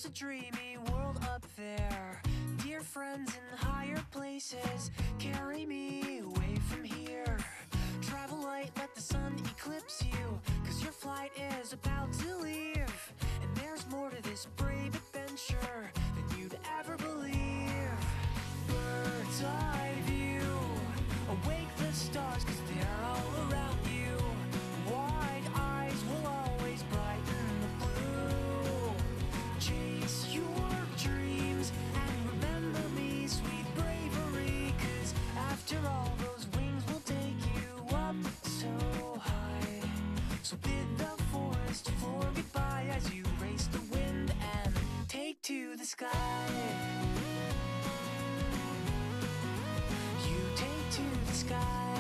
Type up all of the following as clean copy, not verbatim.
There's a dreamy world up there. Dear friends in higher places, carry me away from here. Travel light, let the sun eclipse you, 'cause your flight is about to leave. And there's more to this brave adventure than you'd ever believe. Bird's eye view, awake the stars, 'cause they're all around you. Wide eyes will always brighten the blue. Chase your dreams and remember me, sweet bravery, 'cause after all, those wings will take you up so high. So bid the forest floor goodbye as you race the wind and take to the sky. You take to the sky.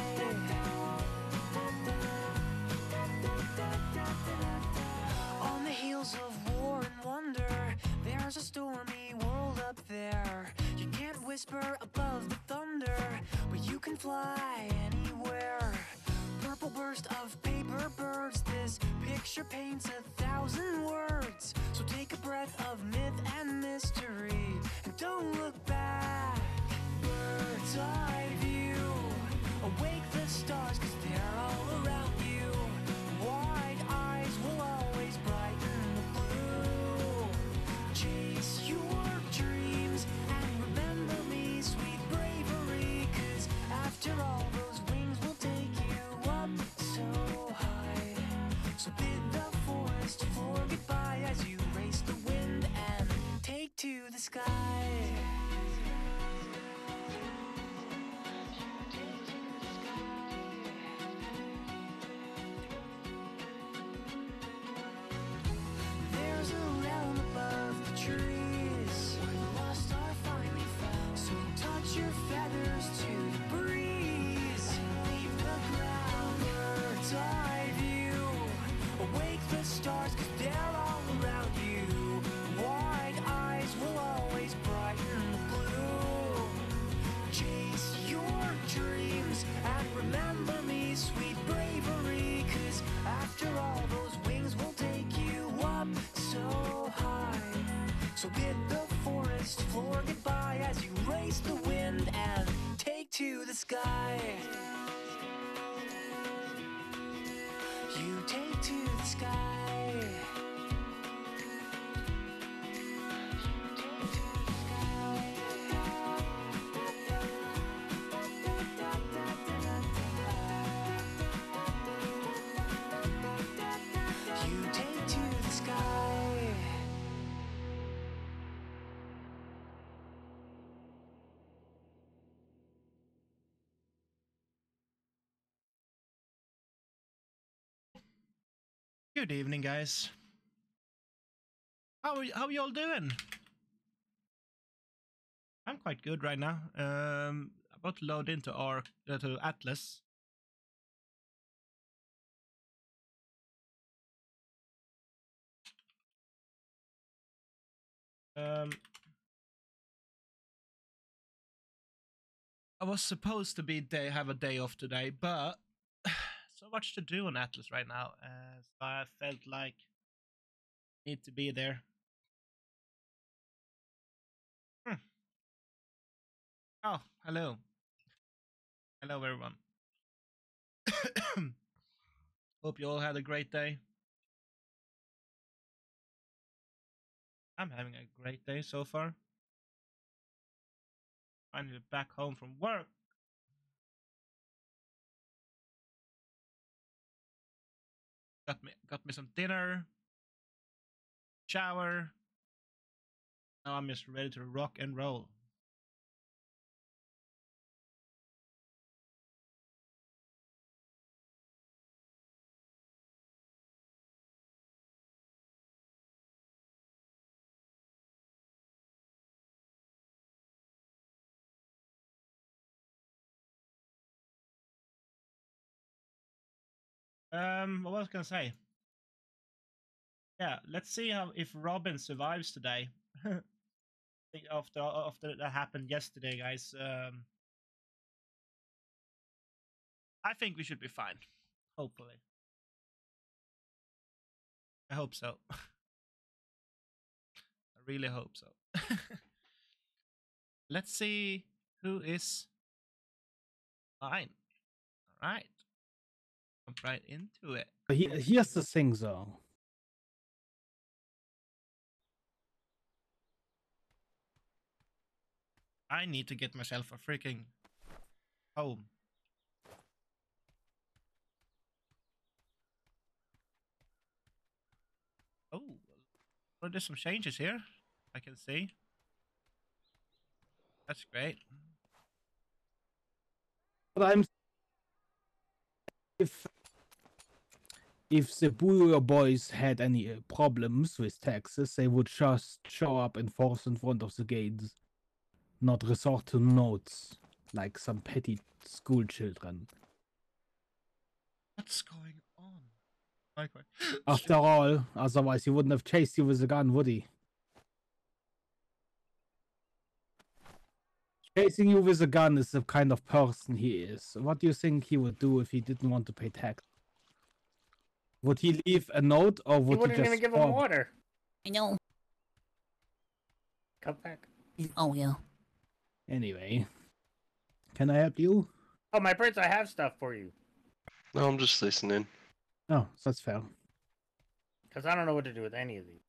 On the heels of war and wonder, there's a stormy world up there. You can't whisper above the thunder, but you can fly anywhere. Purple burst of paper birds, this picture paints 1,000 words. So take a breath of myth and mystery, and don't look back. Bird's eye view, awake the stars, 'cause they're all around you. Wide eyes will always brighten the blue. Chase your dreams and remember me, sweet bravery, 'cause after all, those wings will take you up so high. So bid the forest floor goodbye as you race the wind and take to the sky. There's a realm above the trees where the lost are finally found. So touch your feathers to the breeze and leave the ground. Bird's eye view, awake the stars, 'cause they're all around you. Wide eyes will always brighten the blue. Chase your dreams and remember me, sweet bravery, 'cause after all, those wings will take you up so high. So bid the forest floor goodbye as you race the wind and take to the sky. You take to the sky. You take to the sky. Good evening, guys. How y'all doing? I'm quite good right now. About to load into to Atlas. I was supposed to have a day off today, but so much to do on Atlas right now, so I felt like I need to be there. Oh, hello. Hello, everyone. Hope you all had a great day. I'm having a great day so far. Finally back home from work. Got me some dinner. Shower. Now I'm just ready to rock and roll. What was I gonna say? Yeah, let's see if Robin survives today. After that happened yesterday, guys. I think we should be fine. Hopefully. I hope so. I really hope so. Let's see who is fine. All right. Jump right into it. But here's the thing, though. I need to get myself a freaking home. Oh, well, there's some changes here. I can see. That's great. But I'm if the Buro boys had any problems with taxes, they would just show up and force in front of the gates, not resort to notes like some petty school children. What's going on? My God. After all, otherwise he wouldn't have chased you with a gun, would he? Chasing you with a gun is the kind of person he is. What do you think he would do if he didn't want to pay tax? Would he leave a note, or He would he wouldn't just even give him rob? water. I know. Come back. Oh, yeah. Anyway, can I help you? Oh, my prince, I have stuff for you. No, I'm just listening. Oh, that's fair. Because I don't know what to do with any of these.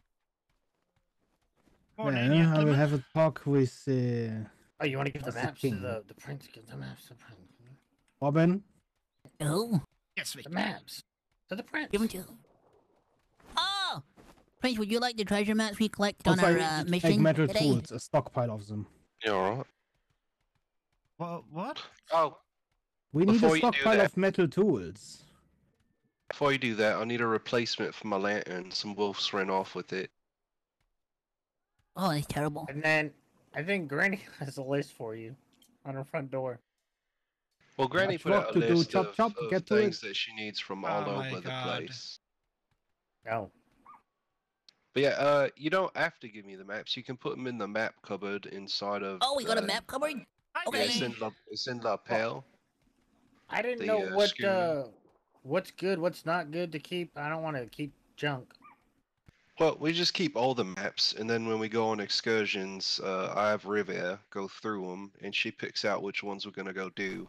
Morning, Yeah, I will gentlemen. have a talk with Oh, you want to give the That's the maps to king. the prince? Give the maps to the prince. Robin. Oh, Yes, The Victor. maps to the prince. give him to. Oh! Prince, would you like the treasure maps we collected on Also, our I need to mission make metal today? tools, a stockpile of them. You alright? What? Oh, We need a Before you do stockpile that- of metal tools. before you do that, I need a replacement for my lantern. Some wolves ran off with it. Oh, that's terrible. And then I think Granny has a list for you on her front door. Well, Granny Much put work out a to do. list Chop, of, chop, of get to things it. that she needs from all Oh my over the God. place. Oh. But yeah, you don't have to give me the maps. You can put them in the map cupboard inside of. Oh, we got a map cupboard? Hi, Okay. Yeah, Granny. it's in lapel. I didn't The, know what schooner. what's good, what's not good to keep. I don't want to keep junk. Well, we just keep all the maps, and then when we go on excursions, I have Rivia go through them, and she picks out which ones we're gonna go do.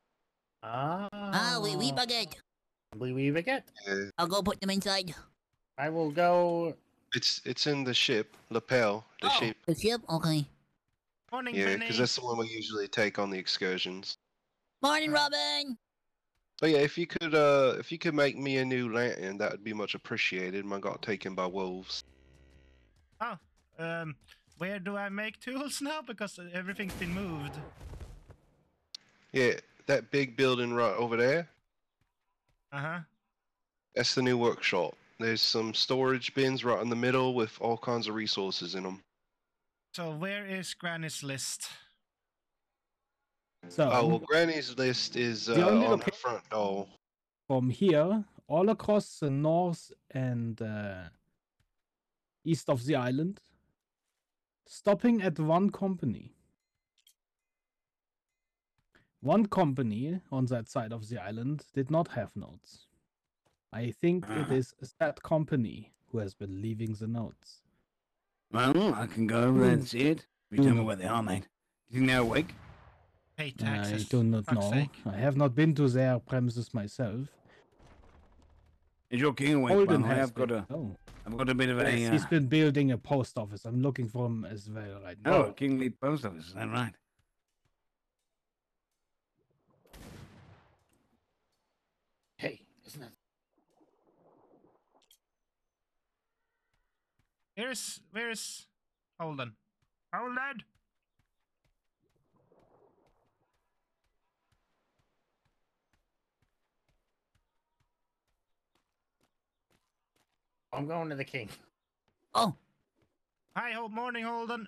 Ah, we baguette. We baguette. Yeah. I'll go put them inside. I will go. It's in the ship, lapel, the Oh, ship. the ship? Okay. Morning, Yeah, Granny. because that's the one we usually take on the excursions. Morning, Robin! But yeah, if you could make me a new lantern, that would be much appreciated. Mine got taken by wolves. Oh, where do I make tools now? Because everything's been moved. Yeah, that big building right over there, Uh-huh. that's the new workshop. There's some storage bins right in the middle with all kinds of resources in them. So where is Granny's list? So, Oh, well, Granny's list is The only on the loca- front door. from here, all across the north and east of the island, stopping at one company. One company on that side of the island did not have notes. I think it is that company who has been leaving the notes. Well, I can go over there and see it. If you tell me where they are, mate. Do you think they're awake? Pay taxes. I do not fuck's know. sake. I have not been to their premises myself. Is your king awake? Holden Well, has I've got been. a, Oh. I've got a bit of a. Yes, he's been building a post office. I'm looking for him as well right now. Oh, a kingly post office. Is that right? Hey, isn't that? Where's Holden? Holden! I'm going to the king. Oh, Hi, morning, Holden.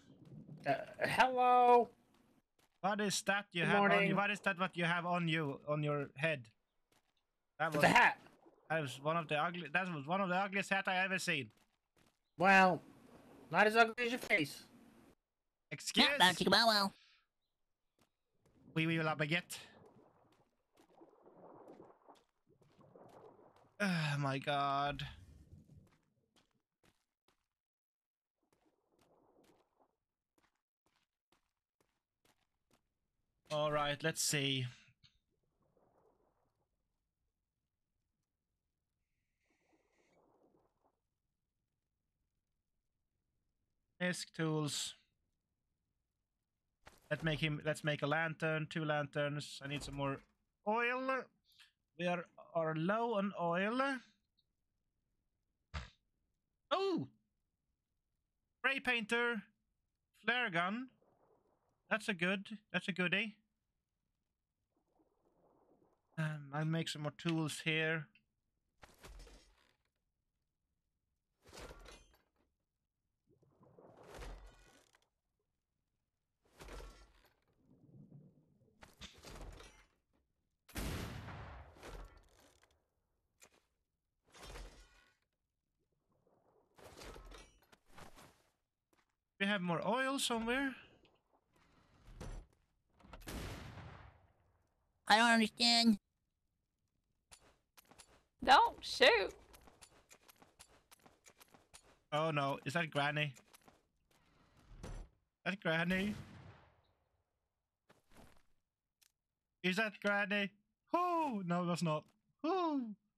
Hello. What is that you Good have on you? morning. What is that what you have on you on your head? That The hat. that was one of the ugliest hat I ever seen. Well, not as ugly as your face. Excuse? yeah, bow chicka bow wow. We will have baguette. Oh my god. All right, let's see. Disk tools. Let's make a lantern, 2 lanterns. I need some more oil. We are low on oil. Oh! Spray painter, flare gun. That's a goodie. I'll make some more tools here. We have more oil somewhere. I don't understand. Don't shoot. Oh no, is that Granny? That Granny? Is that Granny? Oh no, that's not. Oh.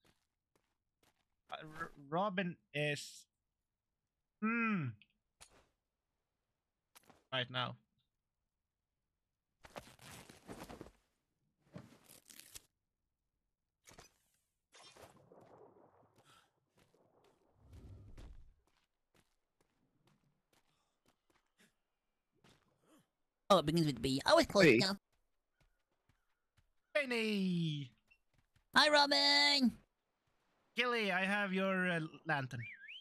Robin is. Right now. Oh, it begins with B. I was close B? enough. Benny! Hi, Robin. Gilly, I have your lantern.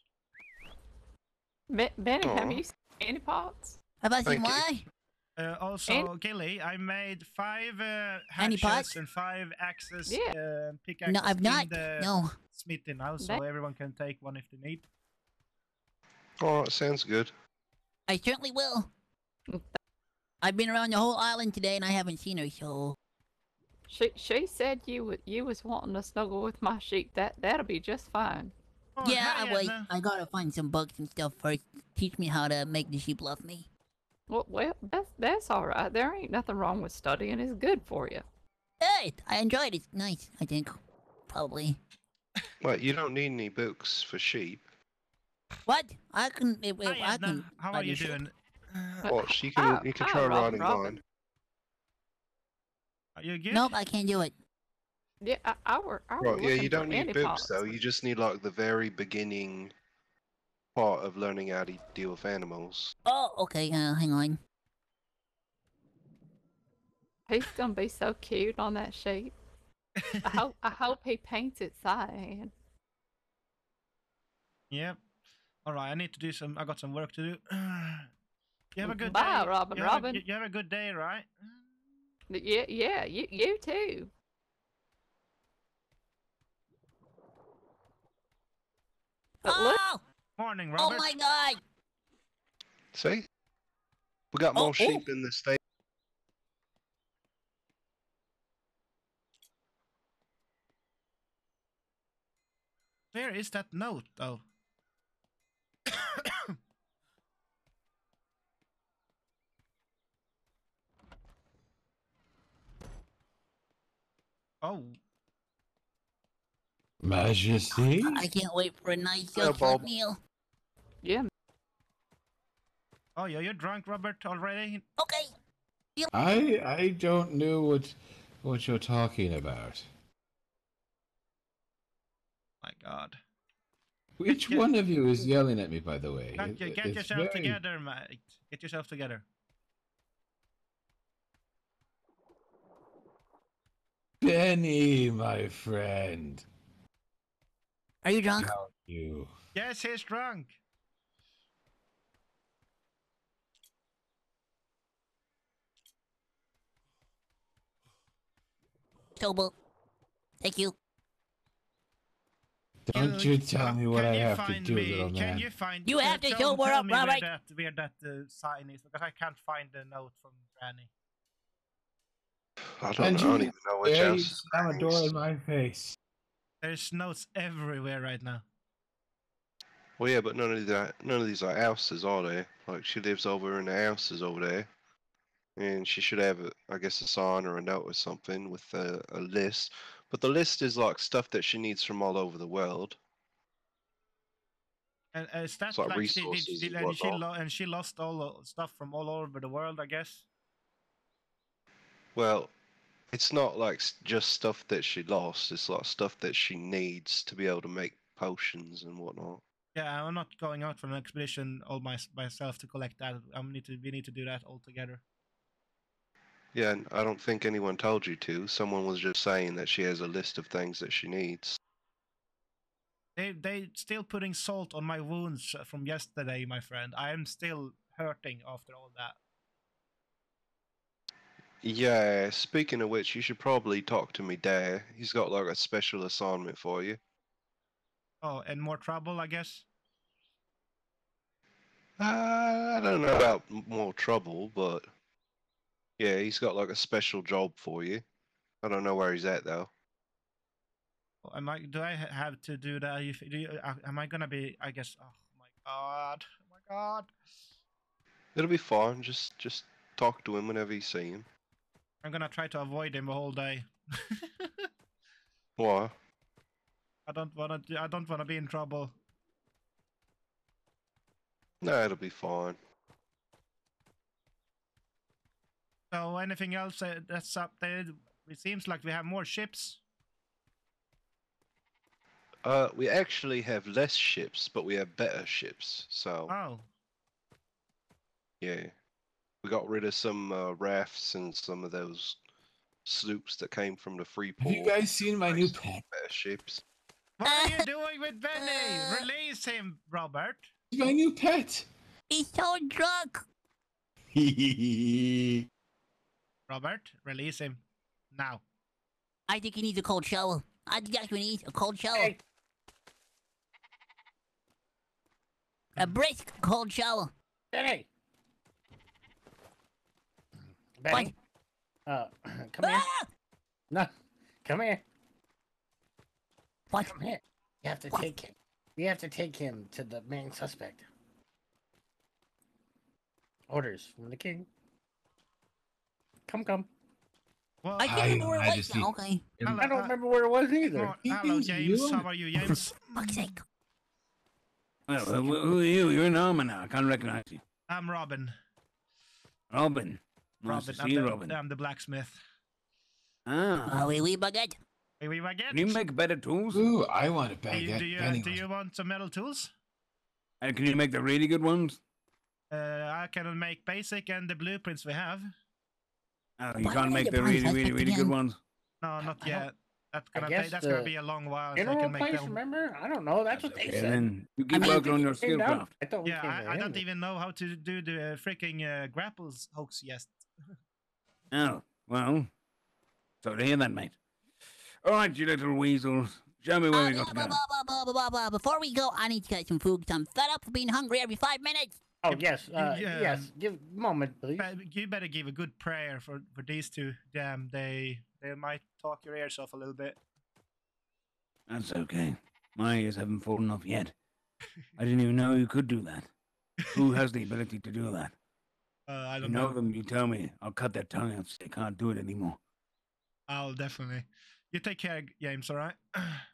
Benny, have Aw. you seen any pots? Have I seen Thank you. why? Also, Gilly, I made 5 Any hatchets pots? and 5 axes, Yeah. pickaxes No, I've not. in the No. smithy now, so everyone can take one if they need. Alright, sounds good. I certainly will. I've been around the whole island today and I haven't seen her, so She said you was wanting to snuggle with my sheep. That'll be just fine. Oh, yeah, hi, I wait. Edna. I gotta find some bugs and stuff first. Teach me how to make the sheep love me. Well, that's all right. There ain't nothing wrong with studying. It's good for you. Hey, I enjoyed it. It's nice, I think. Probably. Wait, you don't need any books for sheep. What? I can. Hi, I Edna. can. How are ride a you sheep. doing? Watch, you Hi- can hi, try Robin, riding Robin. mine. Are you good? Nope, I can't do it. Yeah, I were Right, yeah, looking you don't for need any books pots. though. You just need like the very beginning part of learning how to deal with animals. Oh, okay. Hang on. He's gonna be so cute on that sheep. I hope he paints it cyan. Yep. All right, I need to do some. I got some work to do. You have a good Bye, day. Robin, You Robin. you have a good day, right? Yeah, you too. But look, Oh! Morning, Oh Robert. my god! See? We got Oh, more sheep in the state. Where is that note, though? Oh, Majesty? I can't wait for a nice Yeah, chocolate Bob. meal. yeah, oh, you're drunk, Robert, already? Okay. I don't know what you're talking about. My God. Which Yeah. one of you is yelling at me, by the way? Get It's yourself very- together, mate. Get yourself together. Benny, my friend. Are you drunk? How are you? Yes, he's drunk. Sober. Thank you. Don't you tell me what can I you have to find do, me, little Can man. you find? You have to tell sober up, me Robert. where that sign is, because I can't find the note from Granny. I don't And know. I don't you- even know which There you house. slam a door in my face. There's notes everywhere right now. Well, yeah, but none of these are houses, are they? Like she lives over in the houses over there. and she should have, I guess, a sign or a note or something with a list. But the list is like stuff that she needs from all over the world. And is that It's like like resources and and whatnot. she lost all the stuff from all over the world, I guess? Well, it's not like just stuff that she lost. It's like stuff that she needs to be able to make potions and whatnot. Yeah, I'm not going out for an expedition all myself to collect that. We need to do that all together. Yeah, and I don't think anyone told you to. Someone was just saying that she has a list of things that she needs. They still putting salt on my wounds from yesterday, my friend. I am still hurting after all that. Yeah, speaking of which, you should probably talk to me dad. He's got like a special assignment for you. Oh, and more trouble, I guess. I don't know about more trouble, but yeah, he's got like a special job for you. I don't know where he's at though. Do I have to do that? Am I gonna be? I guess. Oh my god! Oh my god! It'll be fine. Just talk to him whenever you see him. I'm gonna try to avoid him the whole day. Why? I don't wanna be in trouble. No, it'll be fine. So anything else that's up there? It seems like we have more ships. We actually have less ships, but we have better ships. So Oh, yeah, we got rid of some rafts and some of those sloops that came from the free Have you port. guys seen my new pet? Better ships. what are you doing with Benny? Release him, Robert. My new pet. He's so drunk. Robert, release him now. I think he needs a cold shower. I think that's what he needs, a cold shower. Hey. A brisk cold shower. Benny. Benny. Come here. Ah! No, come here. What? Come here. You have to What? take him. You have to take him to the main suspect. Orders from the king. Come. Well, I can't remember where it was now. Okay. Hello, I don't remember where it was either. hello, James. How are you, James? Fuck's sake. Well, who are you? You're an armor now. I can't recognize you. I'm Robin. Robin. Nice to see you, Robin. I'm the blacksmith. Ah. Oui, baguette. Hey, we baguette. Can you make better tools? Ooh, I want a Do baguette. you want some metal tools? And can you make the really good ones? I can make basic and the blueprints we have. Oh, you Why can't would make I the get really, bronze really, aspect really good again? ones. No, not I yet. That's gonna guess gonna be a long while. So I Funeral can make place, them. remember? I don't know. That's what they Okay, said. then you keep mean, working on your Came down. skillcraft. I thought we Yeah, came to I don't him. even know how to do the freaking grapples hooks yet. Oh, well. Sorry to hear that, mate. All right, you little weasels. Show me where we got to go. Before we go, I need to get some food 'cause I'm fed up of being hungry every 5 minutes. Oh, yes. yeah. Yes. Give a moment, please. You better give a good prayer for these two. Damn, they might talk your ears off a little bit. That's okay. My ears haven't fallen off yet. I didn't even know you could do that. Who has the ability to do that? I You don't know know. them, you tell me. I'll cut their tongue out so they can't do it anymore. I'll definitely. You take care, James. All right.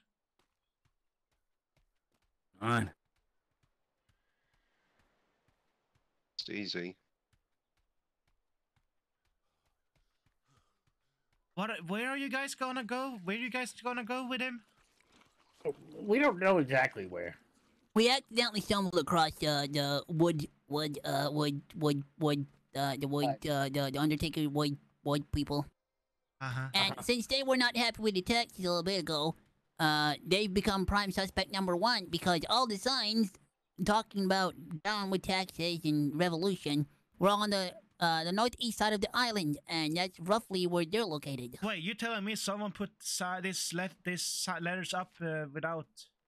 All right. It's easy. Where are you guys gonna go? Where are you guys gonna go with him? We don't know exactly where. We accidentally stumbled across the Undertaker wood people. And since they were not happy with the taxes a little bit ago, they've become prime suspect number 1 because all the signs talking about down with taxes and revolution were on the northeast side of the island, and that's roughly where they're located. Wait, you telling me someone put this letters up without?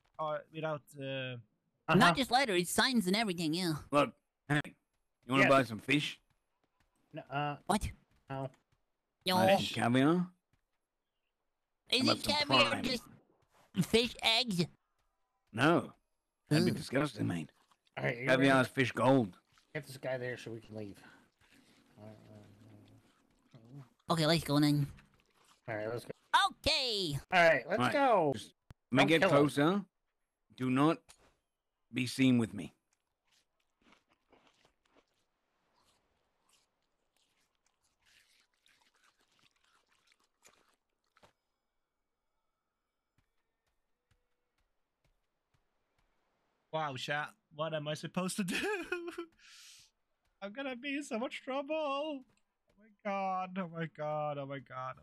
Not just letters, signs and everything, yeah. Look, hey, you want to Yes. buy some fish? No, What? no. No. Buy some caviar? Is about it some caviar prime? just fish eggs? No. That'd be Ugh. disgusting, mate. All right, you Caviar's fish gold. get this guy there so we can leave. Okay, let's go then. All right, let's go. Okay. All right, let's Right. go. Just when we Don't get kill us. closer, do not be seen with me. Wow, chat. What am I supposed to do? I'm gonna be in so much trouble. Oh my god. Oh my god. Oh my god. Oh my god.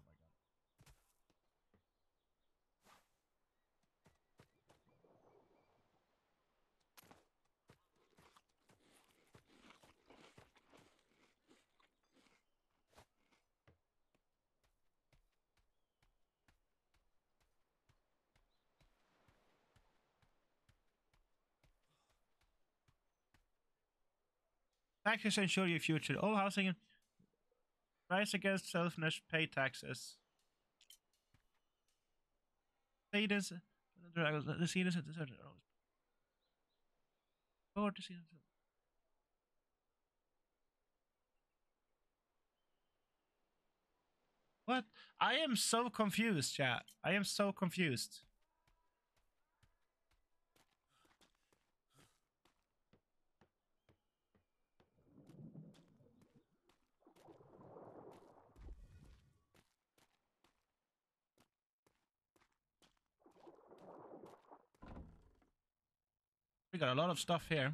Taxes ensure your future. All housing rise against selfness, pay taxes. Citizens, the citizens, or the citizens. What? I am so confused, chat. I am so confused. We got a lot of stuff here.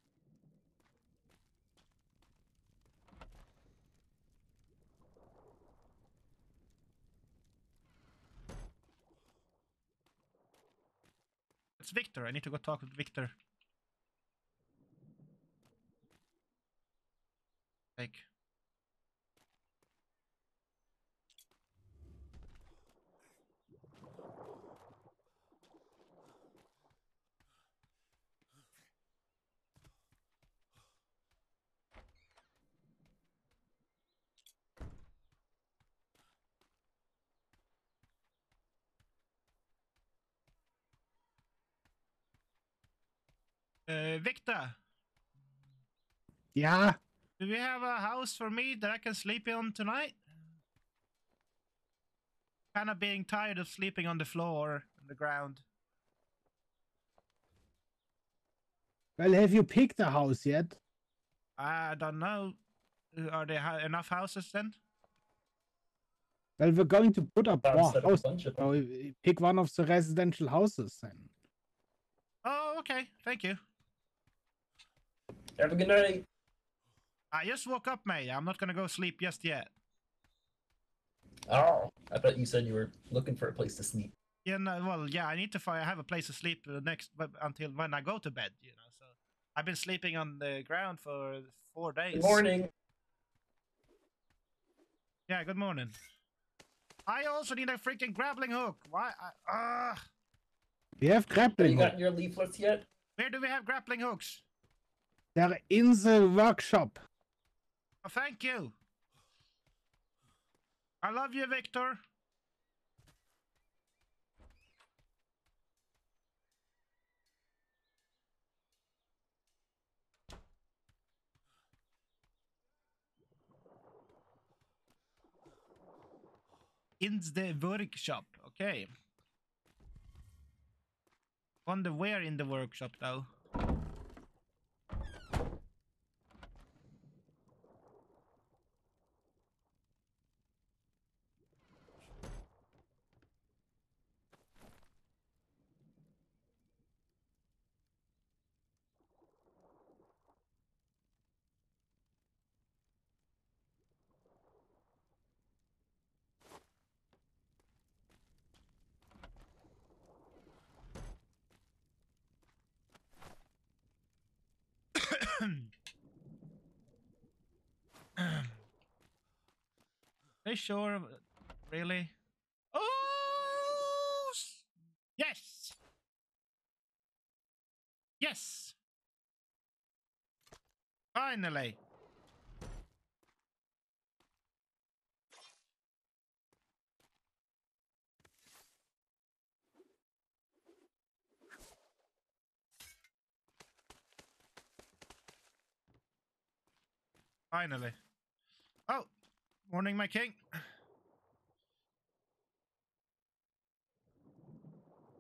It's Victor. I need to go talk with Victor. Like. Victor, Yeah. do we have a house for me that I can sleep in tonight? Kind of being tired of sleeping on the floor, on the ground. Well, have you picked a house yet? I don't know. Are there enough houses then? Well, we're going to put up more Set up a houses. bunch of them. So pick one of the residential houses then. Oh, okay. Thank you. Have a good night. I just woke up, mate. I'm not gonna go sleep just yet. Oh, I thought you said you were looking for a place to sleep. Yeah, no, well, yeah, I need to have a place to sleep until when I go to bed, you know. So I've been sleeping on the ground for 4 days. Good morning. Yeah, good morning. I also need a freaking grappling hook. Why? We have Have grappling you hooks. gotten your leaflets yet? Where do we have grappling hooks? They're in the workshop. Oh, thank you. I love you, Victor. In the workshop. Okay. Wonder where in the workshop, though. They sure? Really? Oh! Yes! Yes! Finally! Finally. Oh! Morning, my king.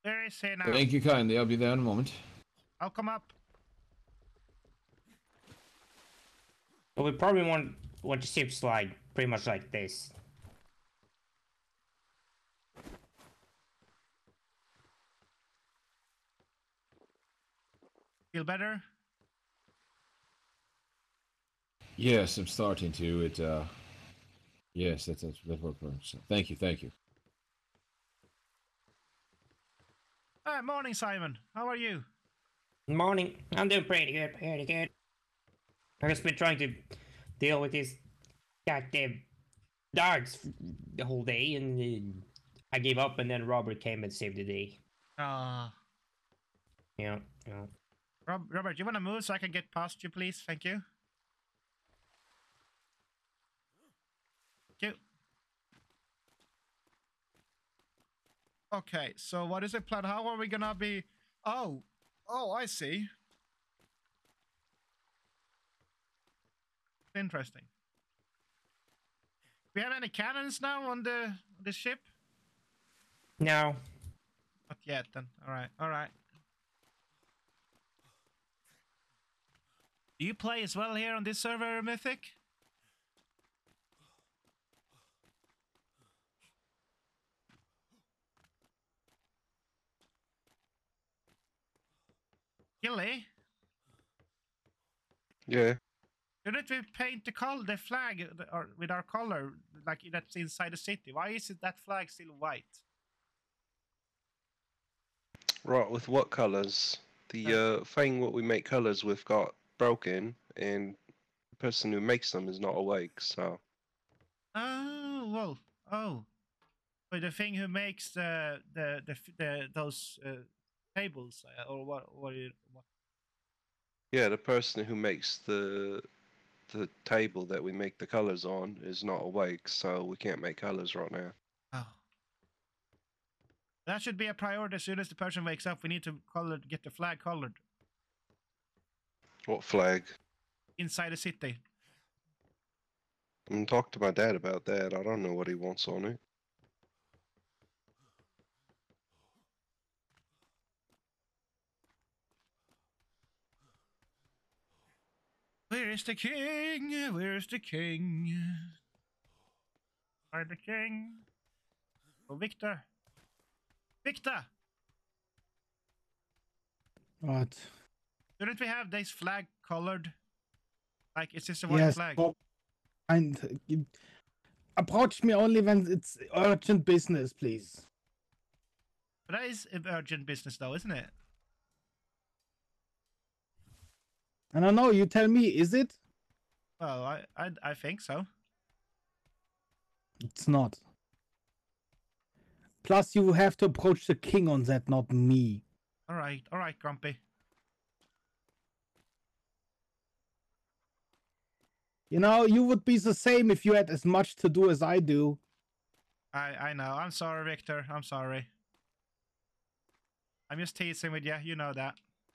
Where is he now? Thank you kindly. I'll be there in a moment. I'll come up. But we probably want the ships like pretty much like this. Feel better? Yes, I'm starting to. Yes, that worked. Thank you, thank you. Morning, Simon. How are you? Morning. I'm doing pretty good, pretty good. I've just been trying to deal with these goddamn dogs the whole day, and I gave up, and then Robert came and saved the day. Ah. Yeah. Robert, you want to move so I can get past you, please? Thank you. Thank you. Okay, so what is the plan? How are we gonna be... Oh, I see. Interesting. We have any cannons now on the ship? No. Not yet, then. All right. Do you play as well here on this server, Mythic? Gilly? Yeah. Shouldn't we paint the flag with our color, like that's inside the city? Why is that flag still white? Right, with what colours? The thing what we make colours with got broken, and the person who makes them is not awake, so... Oh, well, but the thing who makes those tables, or what? Yeah, the person who makes the table that we make the colours on is not awake, so we can't make colours right now. Oh. That should be a priority. As soon as the person wakes up, we need to get the flag colored. What flag? Inside the city. Talk to my dad about that. I don't know what he wants on it. Where is the king? Where is the king? Where the king? Oh, Victor. Victor! What? Shouldn't we have this flag colored? Like, it's just a white flag. And approach me only when it's urgent business, please. But that is urgent business, though, isn't it? I don't know. You tell me. Is it? Well, I think so. It's not. Plus, you have to approach the king on that, not me. All right, Grumpy. You know, you would be the same if you had as much to do as I do. I know. I'm sorry, Victor. I'm sorry. I'm just teasing with you. You know that.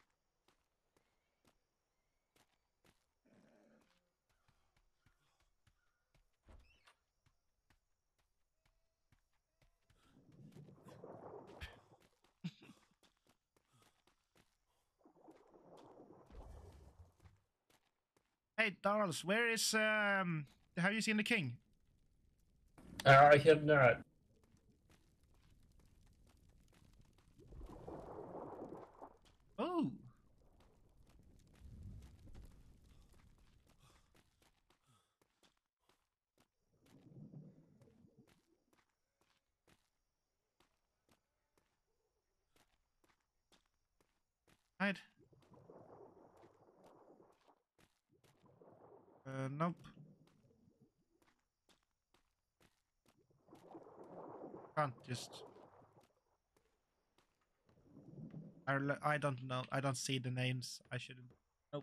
Hey, Darls, where is have you seen the king? I have not. Oh. Right. Nope. Can't just. I don't know. I don't see the names. I shouldn't. Nope.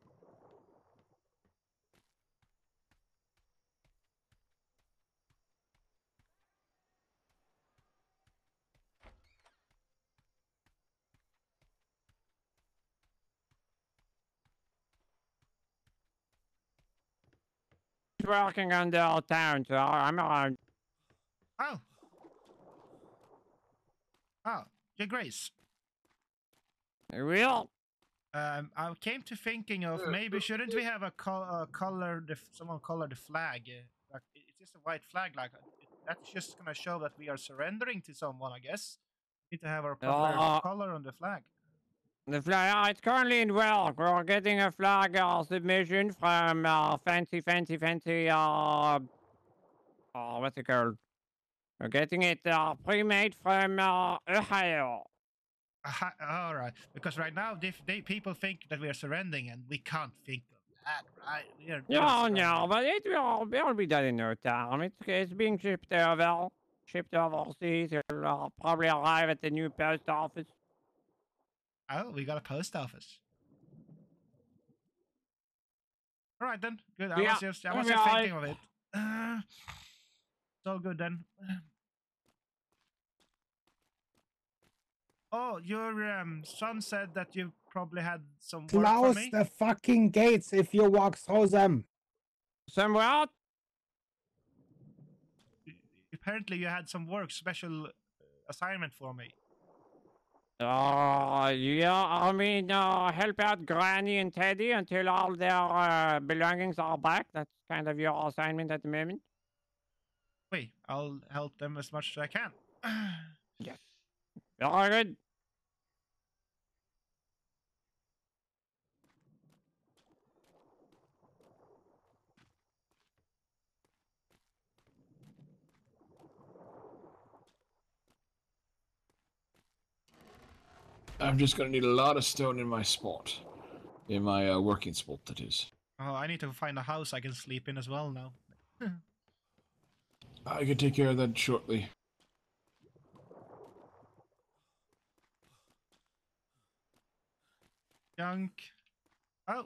Working on the old town, so I'm around. Oh. Your Grace. I will. I came to thinking of maybe shouldn't we have a color someone color the flag? Like it's just a white flag, like that's just gonna show that we are surrendering to someone. I guess we need to have our proper color on the flag. The flag, it's currently in work. We're getting a flag submission from fancy, what's it called? We're getting it pre-made from Ohio. All right, because right now people think that we are surrendering, and we can't think of that, right? No, but it will be done in no time. It's being shipped overseas. It'll probably arrive at the new post office. Oh, we got a post office. All right then, good. I was just thinking of it. It's all good then. Oh, your son said that you probably had some work for Close me. the fucking gates if you walk through them. Some what? Apparently, you had some work, special assignment for me. Yeah, I mean, help out Granny and Teddy until all their belongings are back. That's kind of your assignment at the moment. Wait, I'll help them as much as I can. Yes. Very good. I'm just gonna need a lot of stone in my spot. In my working spot, that is. Oh, I need to find a house I can sleep in as well now. I can take care of that shortly. Junk. Oh.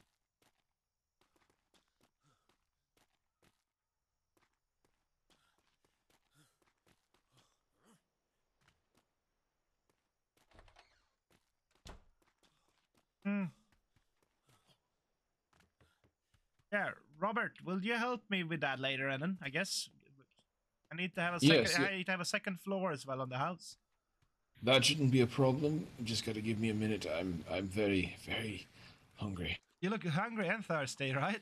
Yeah, Robert, will you help me with that later, Enan? I guess I need to have a second. Yes, I need to have a second floor as well on the house. That shouldn't be a problem. You just gotta give me a minute. I'm very, very hungry. You look hungry and thirsty, right?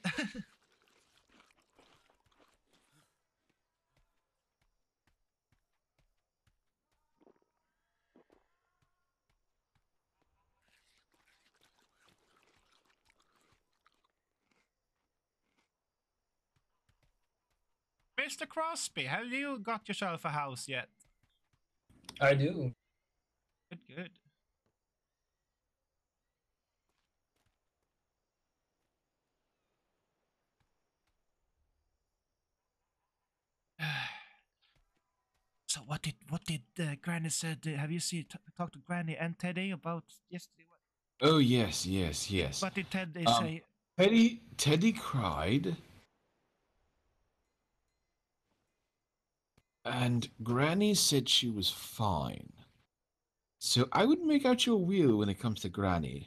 Mr. Crosby, have you got yourself a house yet? I do. Good, good. So what did Granny said? Have you talked to Granny and Teddy about yesterday? Oh yes, yes, yes. What did Teddy say? Teddy cried. And Granny said she was fine. So I would make out your wheel when it comes to Granny.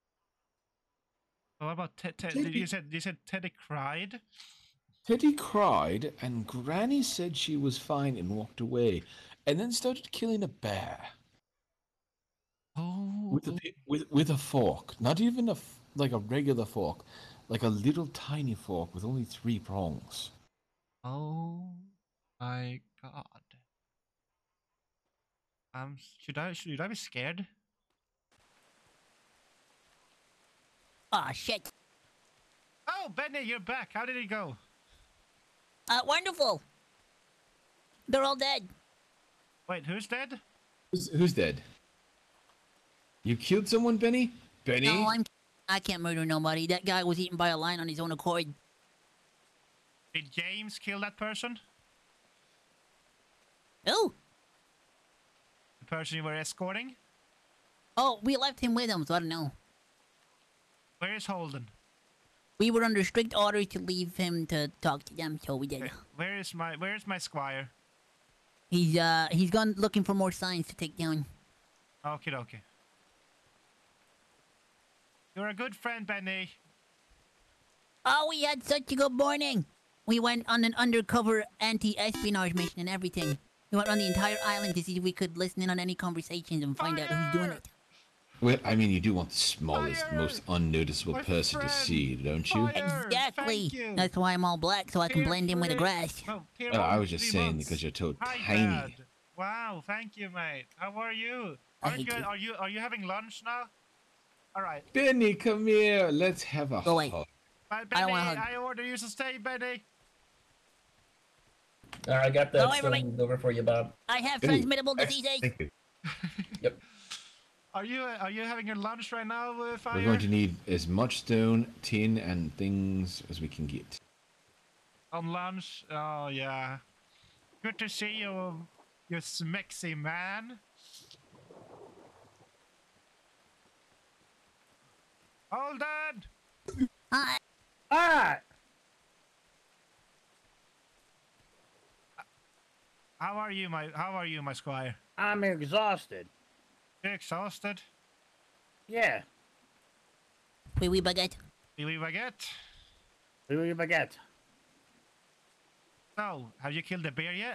What about Teddy? You said Teddy cried? Teddy cried, and Granny said she was fine and walked away, and then started killing a bear. Oh. With a fork, not even like a regular fork, like a little tiny fork with only 3 prongs. Oh my God. Should I be scared? Aw, shit. Oh, Benny, you're back. How did it go? Wonderful. They're all dead. Wait, who's dead? Who's dead? You killed someone, Benny? Benny? No, I can't murder nobody. That guy was eaten by a lion on his own accord. Did James kill that person? Who? The person you were escorting? Oh, we left him with him, so I don't know. Where is Holden? We were under strict orders to leave him to talk to them, so we did. Where is my squire? He's gone looking for more signs to take down. Okay. You're a good friend, Benny. Oh, we had such a good morning. We went on an undercover anti-espionage mission and everything. We went around the entire island to see if we could listen in on any conversations and find out who's doing it. Well, I mean, you do want the smallest, most unnoticeable person to see, don't you? Exactly. That's why I'm all black, so I can blend in with the grass. I was just saying because you're so tiny. Dad. Wow, thank you, mate. How are you? Are you having lunch now? All right. Benny, come here. Let's have a Go away. hug. Benny, I don't want to hug. I order you some steak, Benny. I got that Go away, sent over for you, Bob. I have transmittable diseases. Thank you. Yep. Are you having your lunch right now, Fire? We're going to need as much stone, tin, and things as we can get. On lunch? Oh yeah. Good to see you, you smexy man. Hold on. Hi. Ah! How are you, my squire? I'm exhausted. You exhausted? Yeah. Oui, oui, baguette. Oui, oui, baguette. Oui, oui, baguette. So, have you killed the bear yet?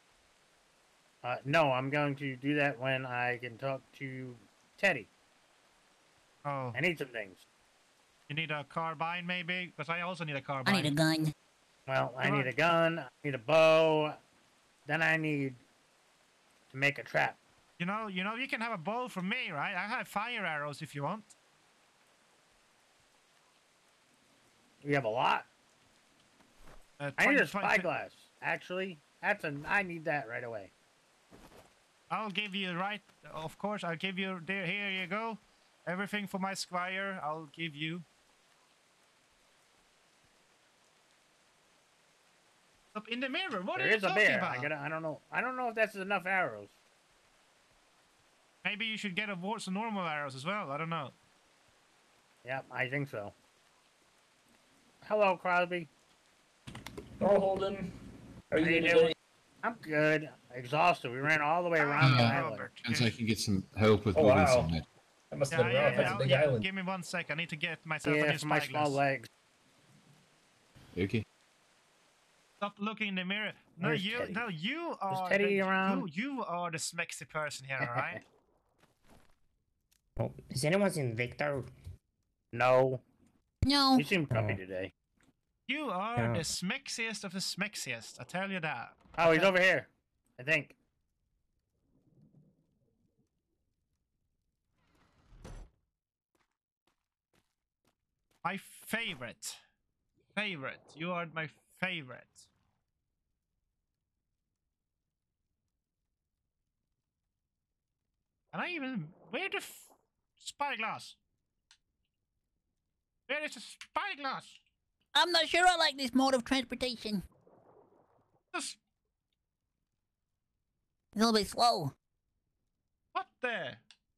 No, I'm going to do that when I can talk to Teddy. Oh. I need some things. You need a carbine, maybe? Because I also need a carbine. I need a gun. Well, I need a gun, I need a bow, then I need to make a trap. You know, you can have a bow from me, right? I have fire arrows if you want. You have a lot? I need a 20. spyglass. Actually, I need that right away. I'll give you, of course, I'll give you, there, here you go. Everything for my squire, I'll give you. Up in the mirror, what are you talking about? I don't know. I don't know if that's enough arrows. Maybe you should get some normal arrows as well, I don't know. Yep, I think so. Hello, Crosby. Oh, Holden. How are you doing? today? I'm good. Exhausted. We ran all the way around the island. And so I can get some help with Oh, moving wow. some. That must have been rough. That's a big island. Give me 1 sec, I need to get myself a new for my small spyglass. legs. Okay. Stop looking in the mirror. No, Where's you, Teddy? no, you are. Teddy around? You are the smexy person here, all right? Oh, is anyone seen Victor? No. No. You seem grumpy today. You are the smexiest of the smexiest. I tell you that. Oh, he's over here. I think. My favorite. You are my favorite. And I even... Where the spyglass? Where is the spyglass? I'm not sure I like this mode of transportation. This... It's a little bit slow. What the?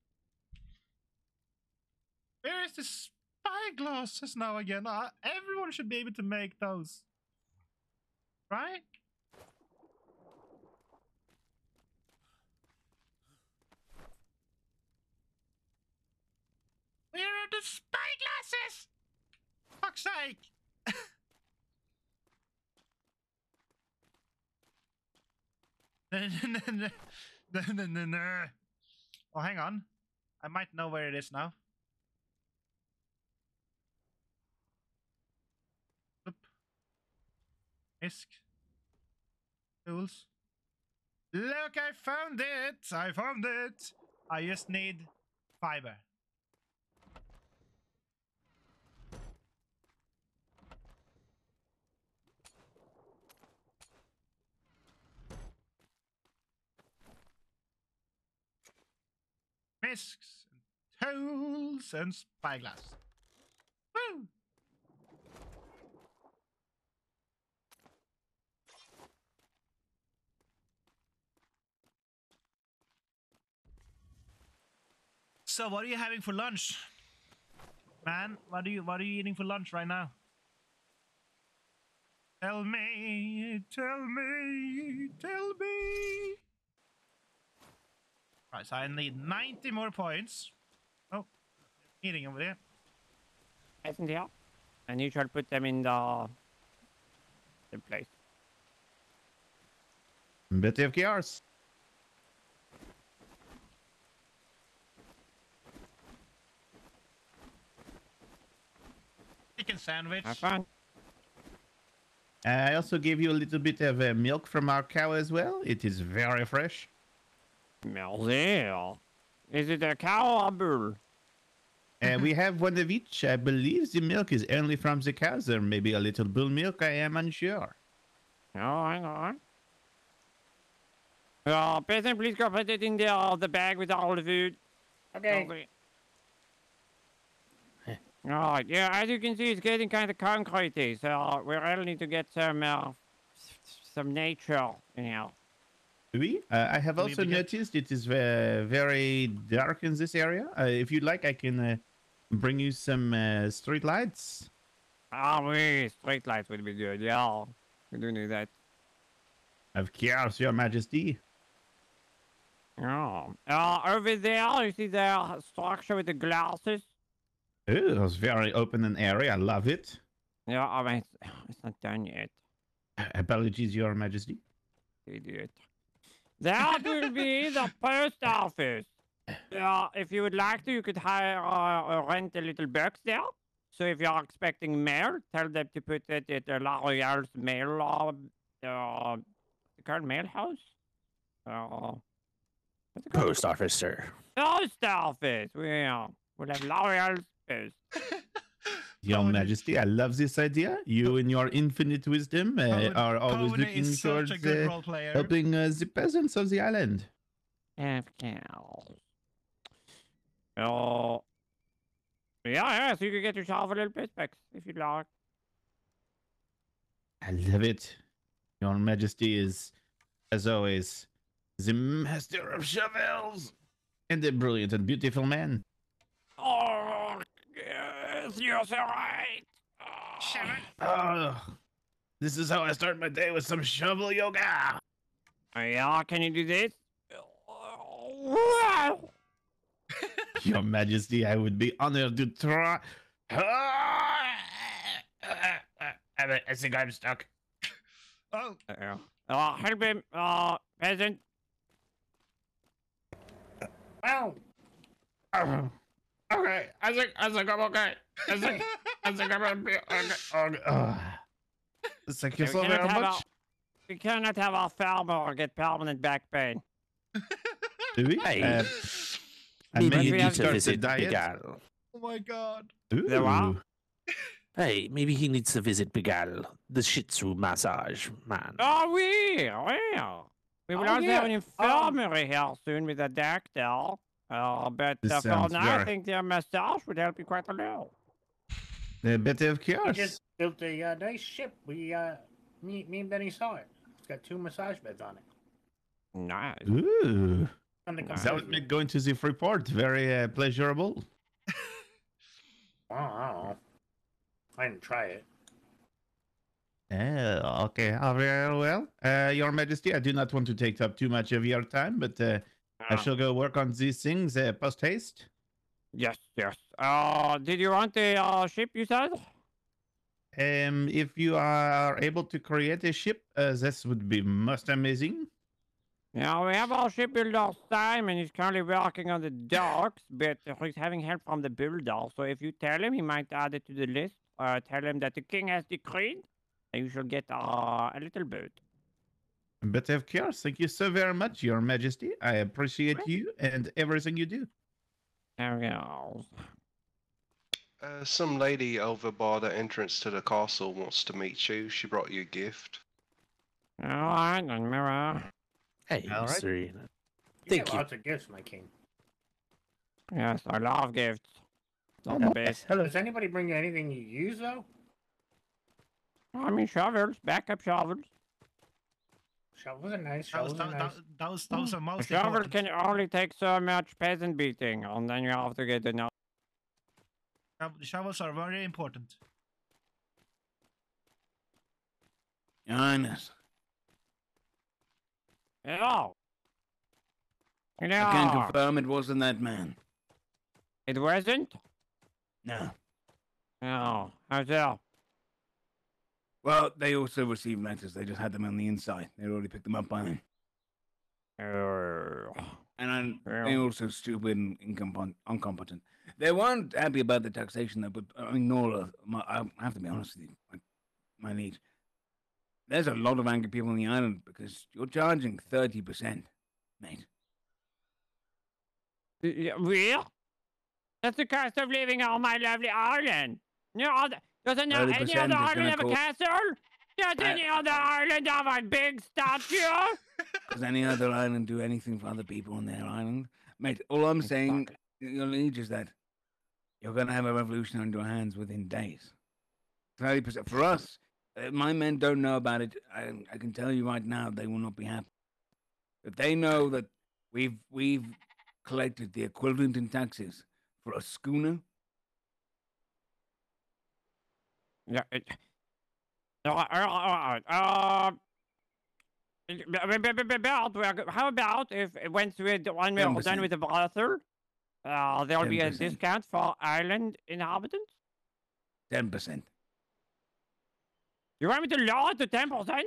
Where is the spyglasses now again? Everyone should be able to make those. Right? Where are the spyglasses? Fuck's sake! No. Oh, hang on. I might know where it is now. Oop. Isk. Tools. Look, I found it! I found it! I just need fiber. Misks, and tools, and spyglass. Woo! So, what are you having for lunch, man? What are you eating for lunch right now? Tell me, tell me, tell me. Right, so I need 90 more points. Oh, eating over there. Isn't here? And you shall put them in the place. Bit of chaos. Chicken sandwich. Have fun. I also gave you a little bit of milk from our cow as well. It is very fresh. Merci. Is it a cow or a bull? We have one of each. I believe the milk is only from the cows, or maybe a little bull milk. I am unsure. Oh, hang on. Peasant, please go put it in the bag with all the food. Okay. Alright, yeah, as you can see, it's getting kind of concrete, so we really need to get some nature, you know. Oui, I have also noticed it is very dark in this area. If you'd like, I can bring you some street lights. Ah, oui, street lights would be good, yeah. We do need that. Of course, Your Majesty. Oh. Over there, you see the structure with the glasses? Oh, it was very open and airy. I love it. Yeah, I mean, it's not done yet. Apologies, Your Majesty. Idiot. That will be the post office. If you would like to, you could hire or rent a little box there. So if you're expecting mail, tell them to put it at the La Royale's mail, the current mail house. Post office, sir. Post office. We'll have La Royale's post. Your Majesty, I love this idea. You, in your infinite wisdom, are always Pony looking is such towards a good role player. helping the peasants of the island. Of course. Oh. Yeah, so you can get yourself a little bit back if you'd like. I love it. Your Majesty is, as always, the master of shovels and a brilliant and beautiful man. Oh, yes, you're so right. Oh, this is how I start my day, with some shovel yoga. Yeah, can you do this? Your Majesty, I would be honored to try. I think I'm stuck. Oh. Help him, peasant. Wow. Okay, I think I'm okay. I think I'm okay. Thank you so very much. We cannot have our farmer get permanent back pain. Do we? Hey, I maybe mean, you you need to start the visit diet. Bigal. Oh my god. The what? Ooh. Hey, maybe he needs to visit Bigal, the Shih Tzu massage man. Oh, we will also have an infirmary here soon with a doctor. But This for sounds now, I very- think the massage would help you quite a lot. A bit of We chaos. just built a nice ship. Me and Benny saw it. It's got 2 massage beds on it. Nice. Ooh. Something That would make going to the Freeport very pleasurable. I don't know. I didn't try it. Okay, very well. Your Majesty, I do not want to take up too much of your time, but I shall go work on these things post haste. Yes. Did you want a ship, you said? If you are able to create a ship, this would be most amazing. Yeah, we have our shipbuilder Simon. He's currently working on the docks, but he's having help from the builder. So if you tell him, he might add it to the list. Tell him that the king has decreed that you shall get a little boat. But of course, thank you so very much, Your Majesty. I appreciate you and everything you do. There we go. Some lady over by the entrance to the castle wants to meet you. She brought you a gift. All right, then, Mirror. Hey, All right. Mr. You Thank get you. lots of gifts, my king. Yes, I love gifts. Oh, The best. Does anybody bring you anything you use, though? I mean, shovels, backup shovels. Shovels are nice. Shovels are nice. Those are A most shovel important. can only take so much peasant beating, and then you have to get another. The shovels are very important. Your Highness, Hello. I can Hello. confirm it wasn't that man. It wasn't? No. No. How's that? Well, they also received letters. They just had them on the inside. They already picked them up by then. And they're also stupid and incompetent. They weren't happy about the taxation, though, but I mean, Nola, I have to be honest with you, my niece. There's a lot of angry people on the island because you're charging 30%, mate. Real? That's the cost of living on my lovely island. No, doesn't any other island have a castle? Does any other island have a big statue? Does any other island do anything for other people on their island? Mate, all I'm saying, your liege, is that you're going to have a revolution on your hands within days. 30%. For us, my men don't know about it. I can tell you right now, they will not be happy. If they know that we've collected the equivalent in taxes for a schooner. Yeah. How about if once we're done with the brothel, there'll be a 10%. discount for island inhabitants? 10%. You want me to lower it to 10%?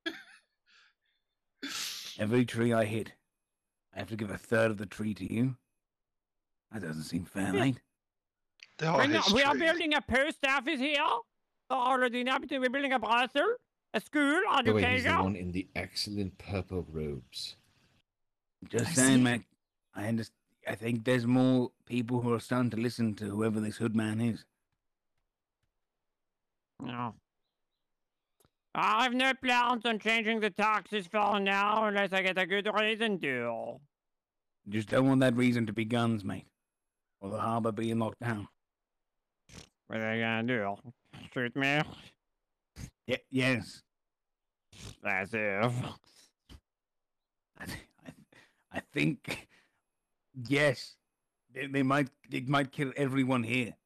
Every tree I hit, I have to give a third of the tree to you. That doesn't seem fair, mate. We are building a post office here. All of the inhabitants, we're building a brothel, a school, Wait, he's the education. one in the excellent purple robes. Just saying, mate. I understand. I think there's more people who are starting to listen to whoever this hood man is. No. I have no plans on changing the taxes for now unless I get a good reason to. Just don't want that reason to be guns, mate. Or the harbour being locked down. What are they gonna do? Shoot me? Yes. As if. I think, yes, they might kill everyone here.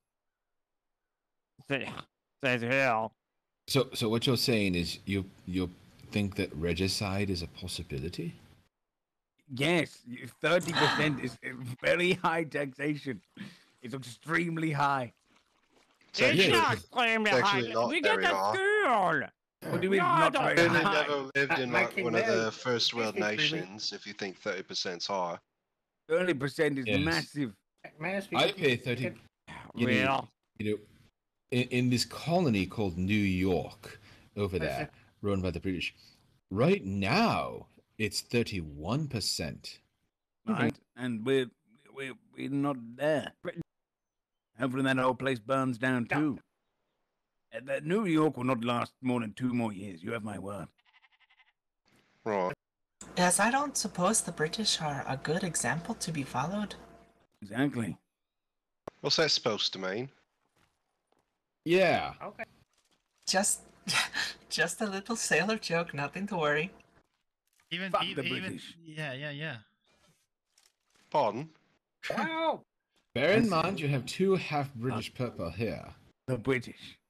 Says hell. So what you're saying is you think that regicide is a possibility? Yes, 30% is very high taxation. It's extremely high. It's not extremely high. We get a school. What do you mean No, not very Really high? never lived in like one of the first world nations if you think 30%'s high. 30% is Yes. massive. I pay 30. You know, in this colony called New York over there, run by the British, right now it's 31%. Right, and we're not there. Hopefully that whole place burns down too. That New York will not last more than 2 more years. You have my word. Right. Yes, I don't suppose the British are a good example to be followed. Exactly. What's that supposed to mean? Yeah. Okay. Just a little sailor joke, nothing to worry. Even Fuck the even British. yeah. Pardon? Wow. Bear in mind you have 2 half British people here. The British.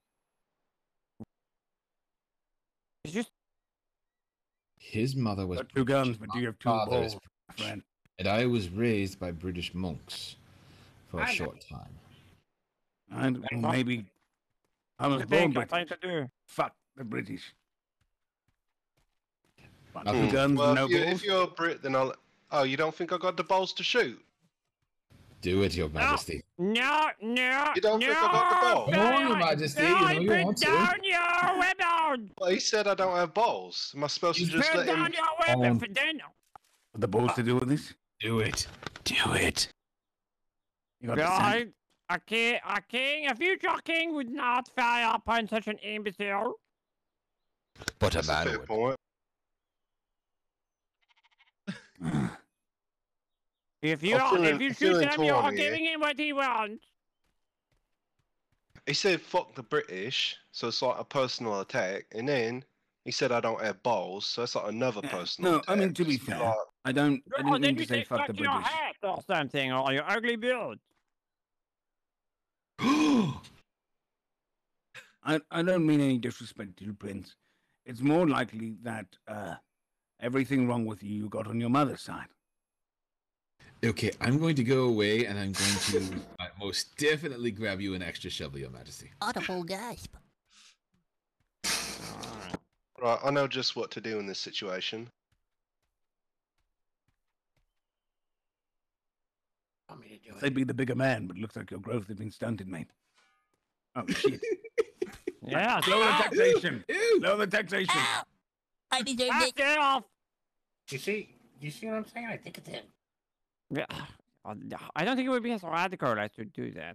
It's just His mother was Got 2 guns, but you have 2 father is balls, my friend. and I was raised by British monks for a I know. short time. And well, maybe I was born British. Fuck the British. But 2 guns, Well, no if balls. you're a Brit, then I'll. Oh, you don't think I got the balls to shoot? Do it, Your Majesty. No. You don't think I got the balls? No, Your Majesty, you know you want to. Down your weapon! Well, he said I don't have balls. Am I supposed to just Put let him? down your weapon for then. The balls to do with this? Do it. Do it. You got the sense. God, a future king would not fire upon such an imbecile. But a That's a man fair would. point. If you shoot him, you're giving him what he wants. He said "fuck the British," so it's like a personal attack, and then he said I don't have balls, so it's like another personal No, attack. I mean, to be It's fair, like- I didn't Then mean you to say fuck the your British. hat or something, or your ugly build. I don't mean any disrespect to you, Prince. It's more likely that everything wrong with you got on your mother's side. Okay, I'm going to go away and I'm going to most definitely grab you an extra shovel, Your Majesty. Audible gasp. Right, I know just what to do in this situation. want me to do it? I'd be the bigger man, but it looks like your growth has been stunted, mate. Oh, shit. Yeah, lower the taxation. Lower the taxation. Ow! I deserve it. Get off! You see what I'm saying? I think it's him. Yeah. I don't think it would be as radical as to do that.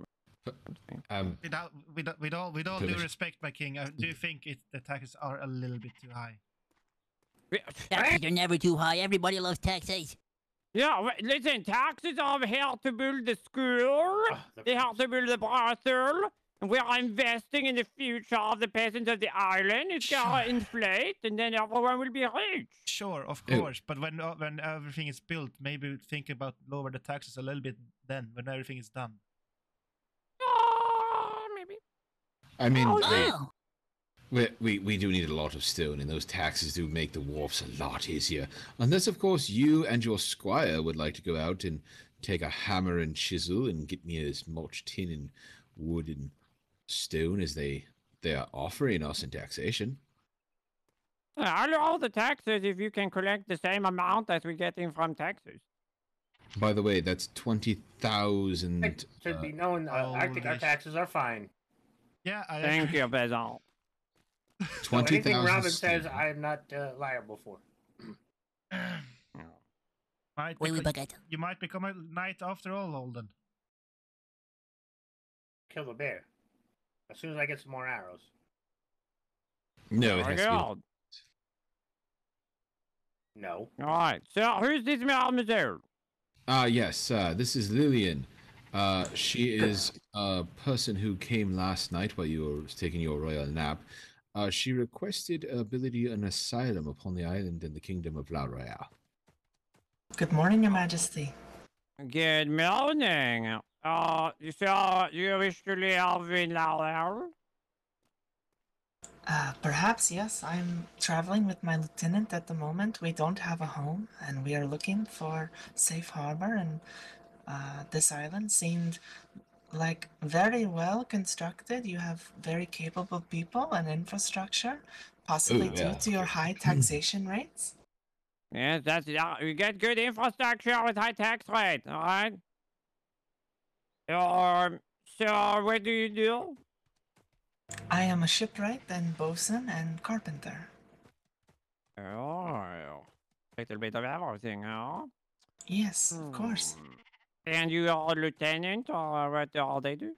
With all due respect, my king, I do think the taxes are a little bit too high. Taxes are never too high. Everybody loves taxes. Yeah, listen, taxes are here to build the school, they have to build the brothel, and we are investing in the future of the peasants of the island. It's gonna inflate, and then everyone will be rich. Sure, of course, but when everything is built, maybe think about lower the taxes a little bit then, when everything is done. Maybe. I mean, we do need a lot of stone, and those taxes do make the wharfs a lot easier. Unless, of course, you and your squire would like to go out and take a hammer and chisel and get me as much tin and wood and stone as they are offering us in taxation. I'll lower the taxes if you can collect the same amount as we're getting from taxes. By the way, that's 20,000. It should be known, I think our taxes are fine. Yeah, Thank you, peasant. 20,000. Anything Robin says, I am not liable for. You might become a knight after all, Holden. Kill the bear. As soon as I get some more arrows. No, it has to be. No. Alright, so who's this mademoiselle? Yes, this is Lillian. She is a person who came last night while you were taking your royal nap. She requested ability an asylum upon the island in the kingdom of La Royale. Good morning, Your Majesty. Good morning. So you wish to live in La Royale? Perhaps, yes. I'm traveling with my lieutenant at the moment. We don't have a home, and we are looking for safe harbor, and this island seemed like very well constructed. You have very capable people and infrastructure, possibly due to your high taxation rates. Yes, we get good infrastructure with high tax rate, alright? So what do you do? I am a shipwright and bosun and carpenter. Oh, little bit of everything, huh? Yes, of course. And you are a lieutenant, or what do they do?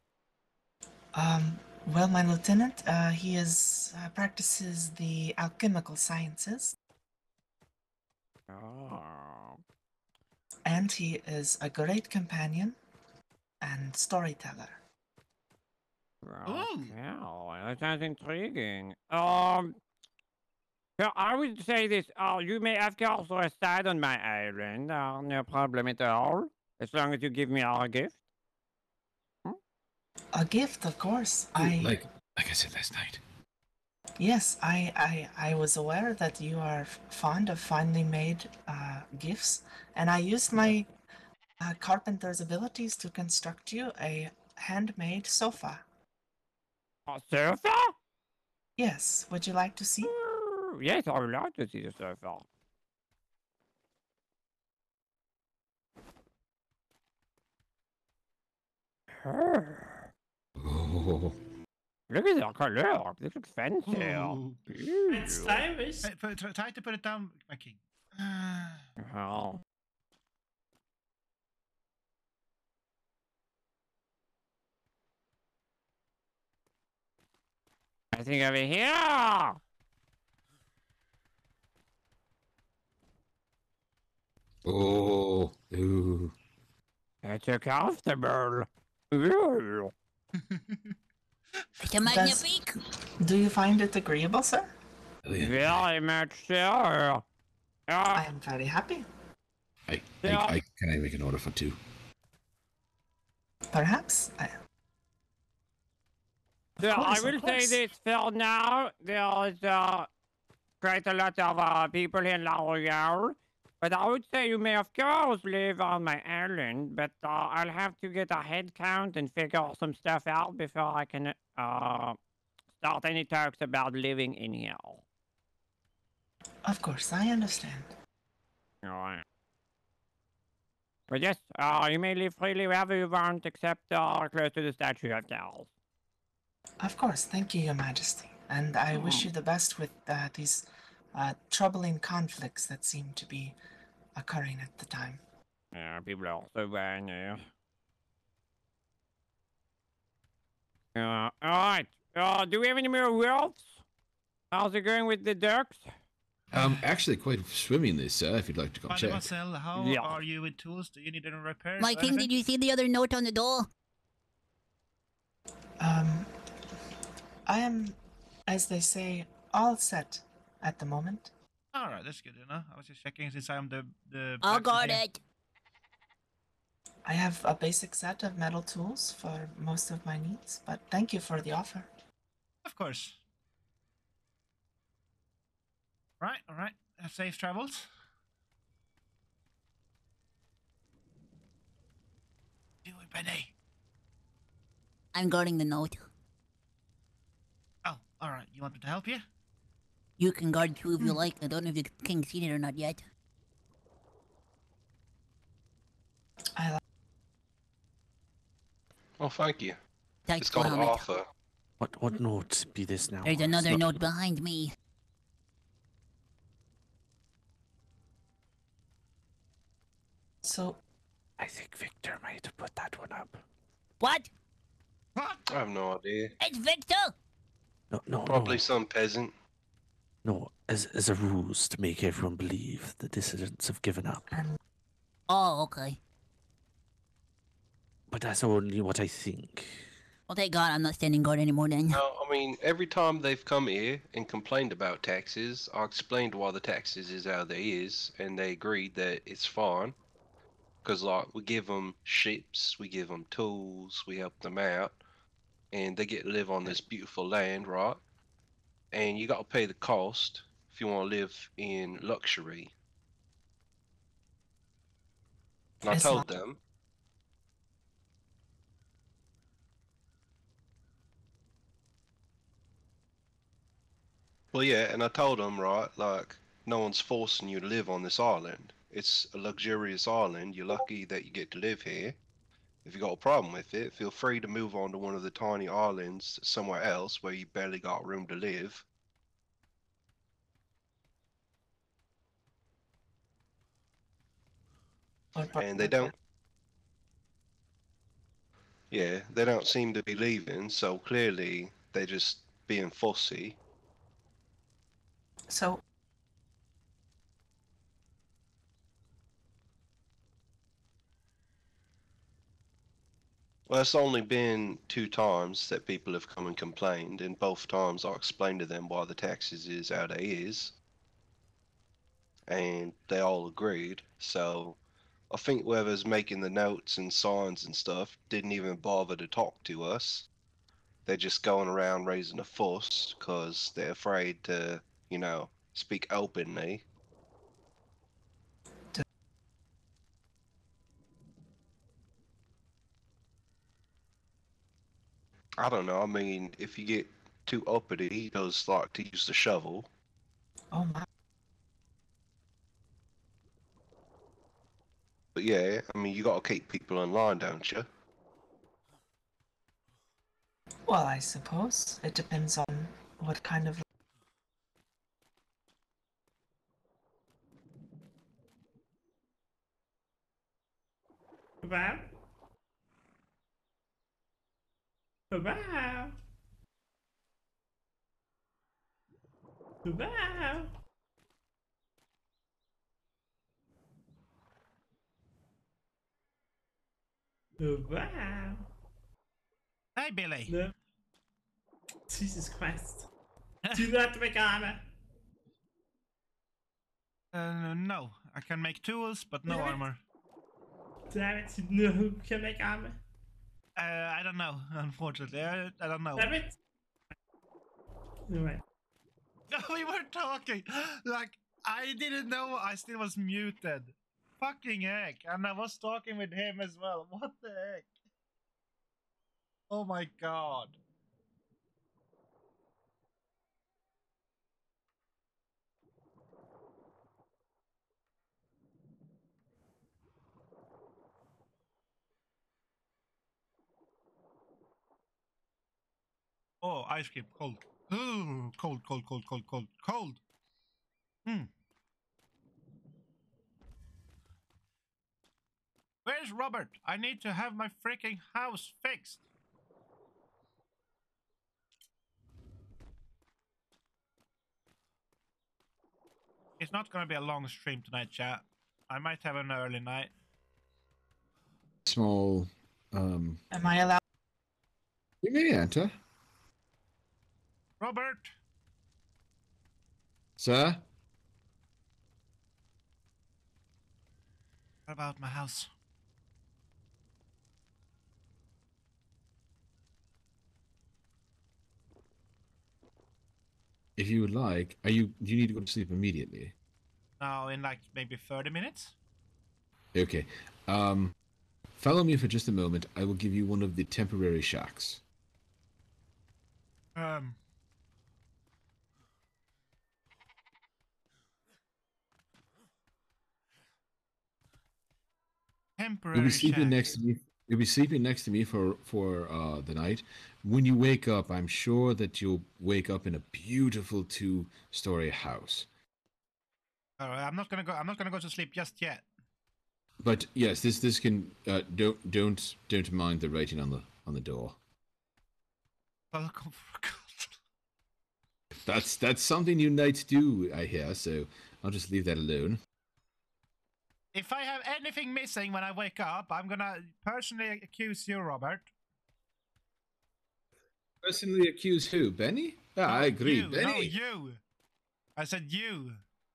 Well, my lieutenant, he practices the alchemical sciences. Oh. And he is a great companion and storyteller. Oh, that sounds intriguing. So I would say this, you may of course reside on my island, no problem at all, as long as you give me a gift. A gift, of course. Like I said last night. Yes, I was aware that you are fond of finely made gifts, and I used my carpenter's abilities to construct you a handmade sofa. A sofa? Yes, would you like to see? Yes, I would like to see the sofa. Oh. Look at that color. This looks fancy. It's stylish. Try to put it down, my king. Oh. I think over here. Oh. Ooh. It's so comfortable. It's a magnifique. Do you find it agreeable, sir? Very much so. I am very happy. Can I make an order for two? Perhaps. So I will say this for now. There is quite a lot of people in La Royale. But I would say you may of course live on my island, but I'll have to get a head count and figure some stuff out before I can start any talks about living in here. Of course, I understand. Alright. But yes, you may live freely wherever you want, except close to the statue of Charles. Of course, thank you, Your Majesty. And I wish you the best with these troubling conflicts that seem to be occurring at the time. Yeah, people are so bad now. Alright. Do we have any more wolves? How's it going with the ducks? Actually quite swimming this, sir, if you'd like to come check. Mademoiselle, how are you with tools? Do you need any repairs? My king, did you see the other note on the door? I am, as they say, all set at the moment. Alright, that's good enough. I was just checking since I'm the I'll guard blacksmith it. I have a basic set of metal tools for most of my needs, but thank you for the offer. Of course. Right, alright. Safe travels. Do it, Benny. I'm guarding the note. Oh, alright. You want me to help you? You can guard two if you like. I don't know if the king's seen it or not yet. Oh, thank you. Thanks, It's called Mohammed. Arthur. What note be this now? There's another note behind me. So, I think Victor might have put that one up. What? I have no idea. It's Victor! No, Probably some peasant. No, as a ruse to make everyone believe the dissidents have given up. Oh, okay. But that's only what I think. Well, thank God I'm not standing guard anymore then. No, I mean, every time they've come here and complained about taxes, I explained why the taxes is how they is, and they agreed that it's fine. Because, like, we give them ships, we give them tools, we help them out, and they get to live on this beautiful land, right? And you got to pay the cost if you want to live in luxury. And I It's told not- them. Well, yeah, and I told them, right, like, no one's forcing you to live on this island. It's a luxurious island. You're lucky that you get to live here. If you got a problem with it, feel free to move on to one of the tiny islands somewhere else where you barely got room to live. And they don't. Yeah, they don't seem to be leaving, so clearly they're just being fussy. So, Well, it's only been 2 times that people have come and complained, and both times I explained to them why the taxes is how they is. And they all agreed, so I think whoever's making the notes and signs and stuff didn't even bother to talk to us. They're just going around raising a fuss because they're afraid to, you know, speak openly. I don't know. I mean, if you get too uppity, he does like to use the shovel. oh my. But yeah, I mean, you gotta keep people in line, don't you? Well, I suppose it depends on what kind of. Wow. Wow. Wow. Wow. Hey, Billy. No. Jesus Christ. Do not make armor. No. I can make tools, but no Damn it. armor. Damn it, no, who can make armor? I don't know, unfortunately. I don't know. Damn it. Alright. We were talking. Like, I didn't know I still was muted. Fucking heck. And I was talking with him as well. What the heck? Oh my god. Oh, ice cream, cold. Ooh, cold, cold, cold, cold, cold, cold. Where's Robert? I need to have my freaking house fixed. It's not gonna be a long stream tonight, chat. I might have an early night. Small. Am I allowed? You may enter, Robert. sir. What about my house? If you would like, do you need to go to sleep immediately? Now in like maybe 30 minutes. Okay. Follow me for just a moment. I will give you one of the temporary shacks. Temporary You'll be sleeping shack. next to me. You'll be sleeping next to me for the night. When you wake up, I'm sure that you'll wake up in a beautiful 2-story house. All right, I'm not gonna go to sleep just yet. But yes, this can don't mind the writing on the door. Welcome for God. That's something you knights do, I hear. So I'll just leave that alone. If I have anything missing when I wake up, I'm gonna personally accuse you, Robert. Personally accuse who? Benny? Yeah, I agree. You, Benny. no, you. I said you.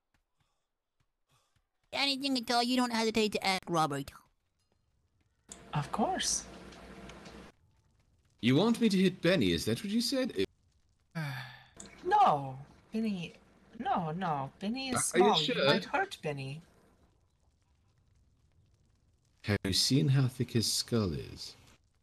Anything at all, you don't hesitate to ask Robert. Of course. You want me to hit Benny? Is that what you said? No, Benny. No. Benny is Are you small. sure? You might hurt Benny. Have you seen how thick his skull is?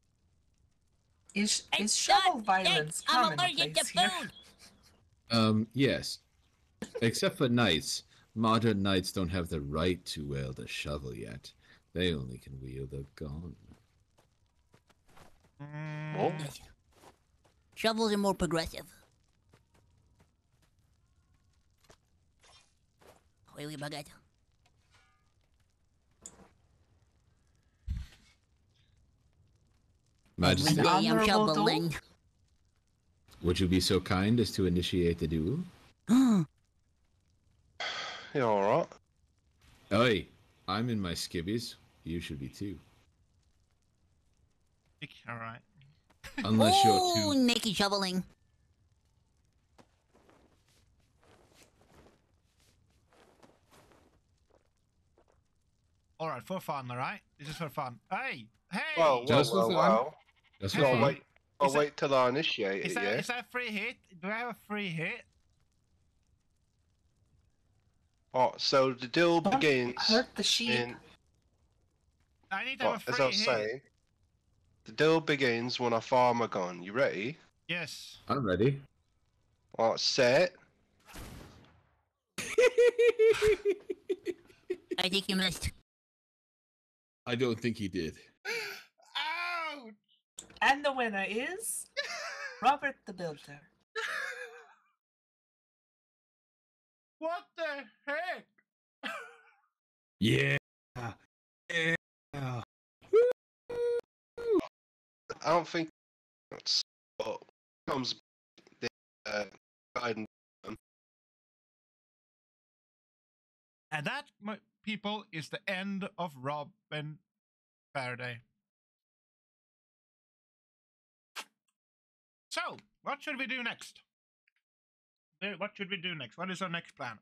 Is shovel violence I'm allergic to commonplace here? food. Yes. Except for knights. Modern knights don't have the right to wield a shovel yet. They only can wield a gun. Shovels are more progressive. Wait, bagat. Majesty, I'm shoveling. would you be so kind as to initiate the duel? You alright? Oi, I'm in my skivvies. You should be too. Alright. Unless you're too... naked shoveling. Alright, for fun, alright? This is for fun. Hey! Hey! Well, Just for fun. Just for fun. I'll wait till I initiate it, yeah? Is that a free hit? Do I have a free hit? Oh, so the duel begins. Hurt the sheep. I need to have a free as I was hit. saying, the duel begins when I fire my gun. You ready? Yes. I'm ready. Alright, set. I think you missed. I don't think he did. Ouch! And the winner is Robert the Builder. What the heck? Yeah. I don't think that's what comes the guidance. And that, my people, is the end of Robin Faraday. So, what should we do next? What should we do next? What is our next plan?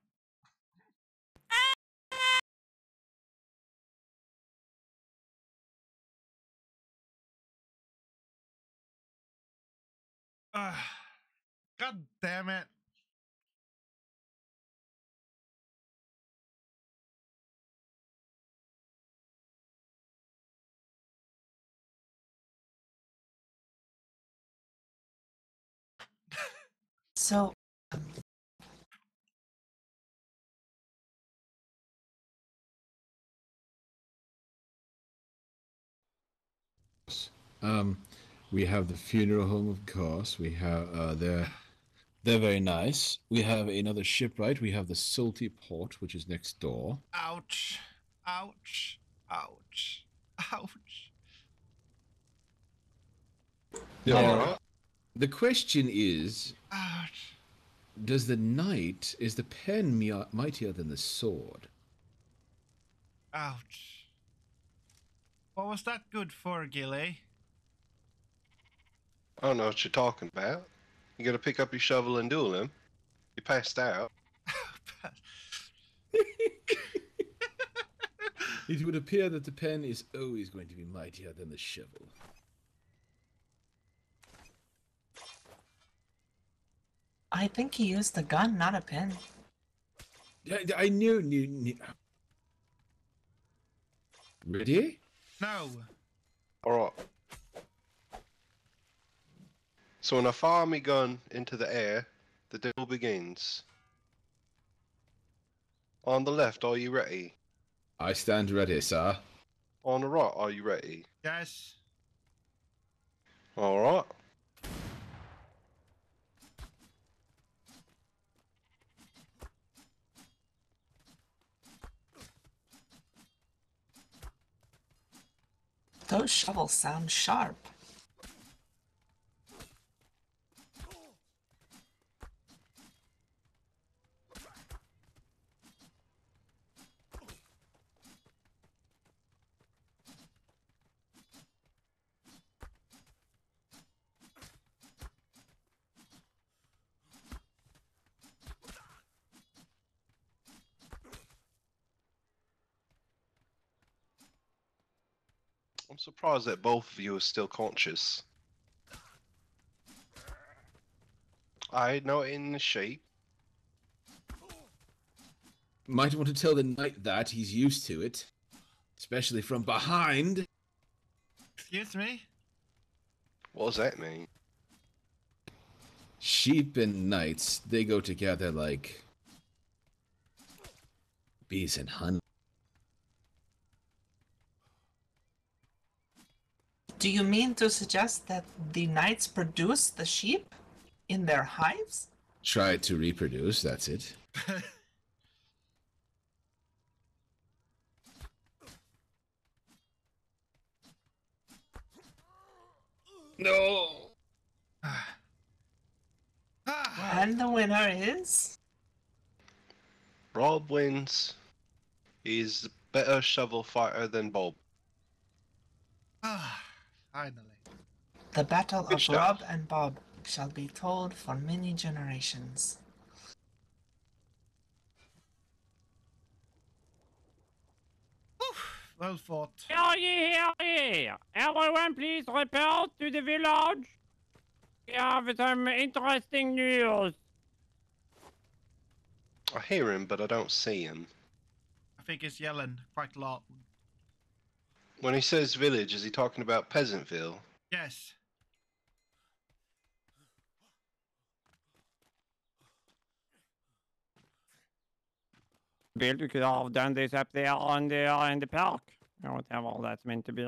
God damn it. So, We have the funeral home, of course. We have they're very nice. We have another shipwright. We have the Salty Port, which is next door. Ouch. Ouch. Ouch. Ouch. The question is, Ouch. is the pen mightier than the sword? Ouch. What was that good for, Gilly? I don't know what you're talking about. You gotta pick up your shovel and duel him. You passed out. It would appear that the pen is always going to be mightier than the shovel. I think he used a gun, not a pen. I knew. Ready? No. Alright. So when I fire my gun into the air, the duel begins. On the left, are you ready? I stand ready, sir. On the right, are you ready? Yes. Alright. Those shovels sound sharp. I'm surprised that both of you are still conscious. I know in the shape. Might want to tell the knight that he's used to it, especially from behind. Excuse me? What does that mean? Sheep and knights, they go together like bees and honey. Do you mean to suggest that the knights produce the sheep in their hives? Try to reproduce, that's it. No! And the winner is? Rob wins. He's a better shovel fighter than Bob. Finally. The battle Good of stuff. Rob and Bob shall be told for many generations. Well fought. Hear ye, hear ye! Everyone please report to the village. We have some interesting news. I hear him, but I don't see him. I think he's yelling quite a lot. When he says village, is he talking about Peasantville? Yes. Bill, you could have done this up there in the park. Or whatever that's meant to be.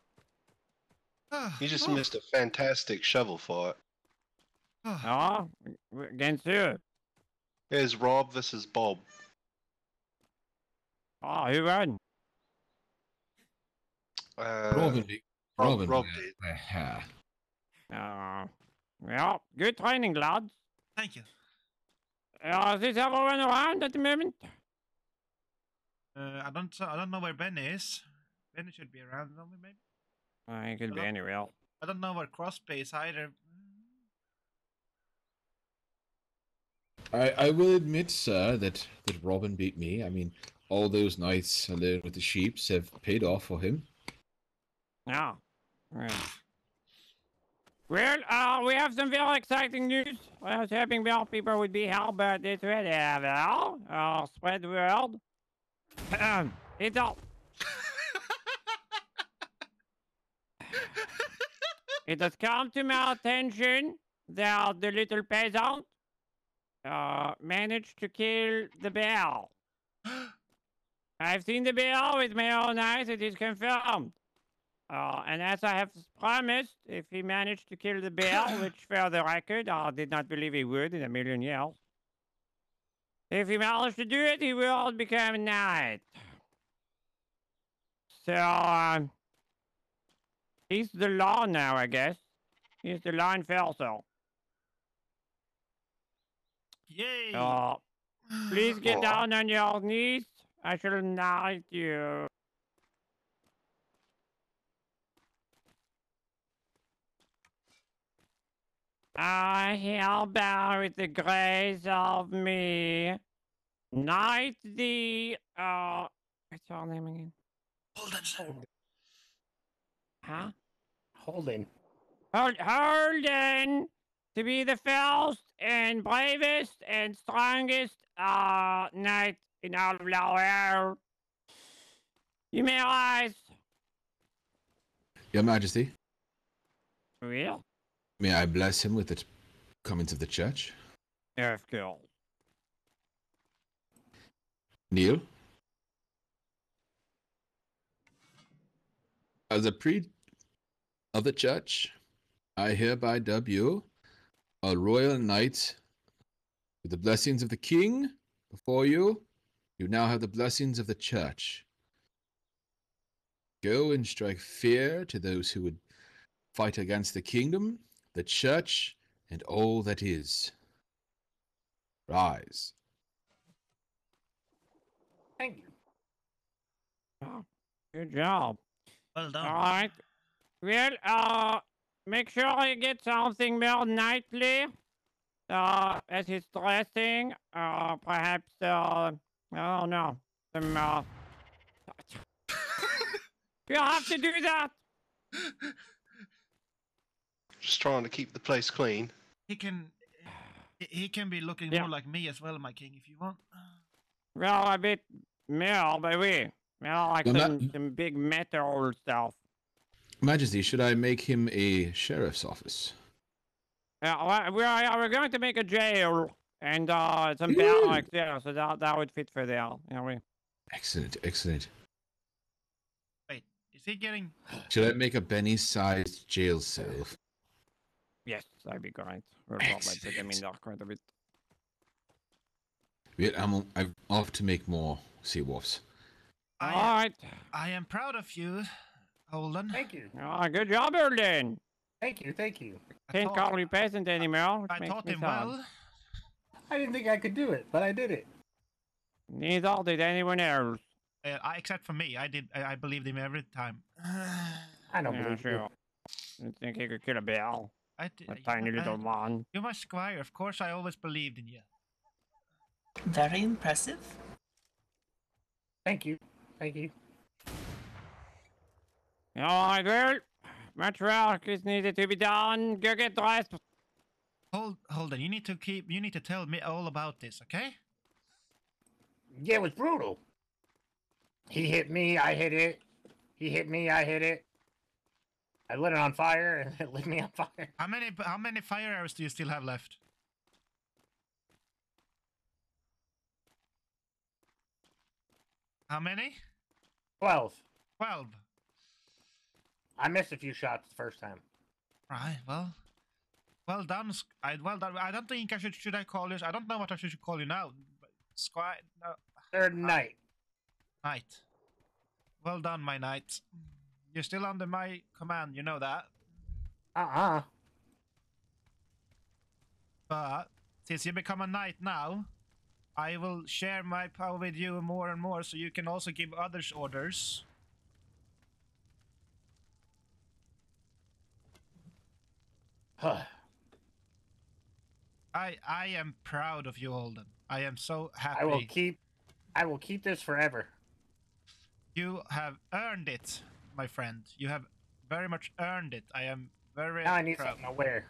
You just missed a fantastic shovel fight. Oh, against who? Here's Rob versus Bob. Oh, who won? Robin Rob did. Well, good training, lads. Thank you. Is this everyone around at the moment? I don't know where Ben is. Ben should be around somewhere, maybe. He could be anywhere. I don't know where Crossbay is either. I will admit, sir, that Robin beat me. I mean, all those nights alone with the sheeps have paid off for him. Yeah. Right. Well, we have some very exciting news. I was hoping more people would be here, but it's ready. Well, spread the word. It's all. It has come to my attention that the little peasant managed to kill the bear. I've seen the bear with my own eyes. It is confirmed. And as I have promised, if he managed to kill the bear, which for the record, I did not believe he would in a million years. If he managed to do it, he will become a knight. So, he's the law now, I guess. He's the law enforcer. Yay! Please get down on your knees. I shall knight you. I hereby, with the grace of me, knight thee. What's your name again? Holden. Huh? Holden. Holden, to be the first and bravest and strongest knight in all of Lower. You may rise. Your Majesty, Well? may I bless him with the comments of the church? Of course. Neil? As a priest of the church, I hereby dub you a royal knight with the blessings of the king before you. You now have the blessings of the church. Go and strike fear to those who would fight against the kingdom, the church, and all that is. Rise. Thank you. Oh, good job. Well done. All right. Well, make sure you get something more nightly. As he's dressing. Perhaps, I don't know. Some, you have to do that. Just trying to keep the place clean. He can be looking more like me as well, my king, if you want. Well, a bit more, but we. Well, like some big metal stuff. Majesty, should I make him a sheriff's office? Yeah, we're going to make a jail and some barracks there, so that would fit for there. You know, Excellent, excellent. Wait, is he getting? Should I make a Benny-sized jail cell? Yes, that'd be great. We'll probably put them in there quite a bit. Wait, I'm off to make more seawolves. Alright. I am proud of you, Holden. Thank you. Good job, Holden. Thank you, thank you. Can't call you peasant anymore. I taught him well. I didn't think I could do it, but I did it. Neither did anyone else. Except for me, I did. I believed him every time. I don't believe you. You think he could kill a bear? I did. A tiny little man. You're my squire. Of course, I always believed in you. Very impressive. Thank you. Thank you. Alright, well, much work is needed to be done. Go get dressed. Hold on. You need to tell me all about this, okay? Yeah, it was brutal. He hit me, I hit it. He hit me, I hit it. I lit it on fire, and it lit me on fire. How many fire arrows do you still have left? How many? 12. 12. I missed a few shots the first time. Right. Well done. Well done. I don't think I should I call you. I don't know what I should call you now. Squire. No. Third knight. Knight. Well done, my knight. You're still under my command. You know that. But since you become a knight now, I will share my power with you more and more, so you can also give others orders. I am proud of you, Holden. I am so happy. I will keep this forever. You have earned it, my friend. You have very much earned it. I am very Now I need proud. something to wear.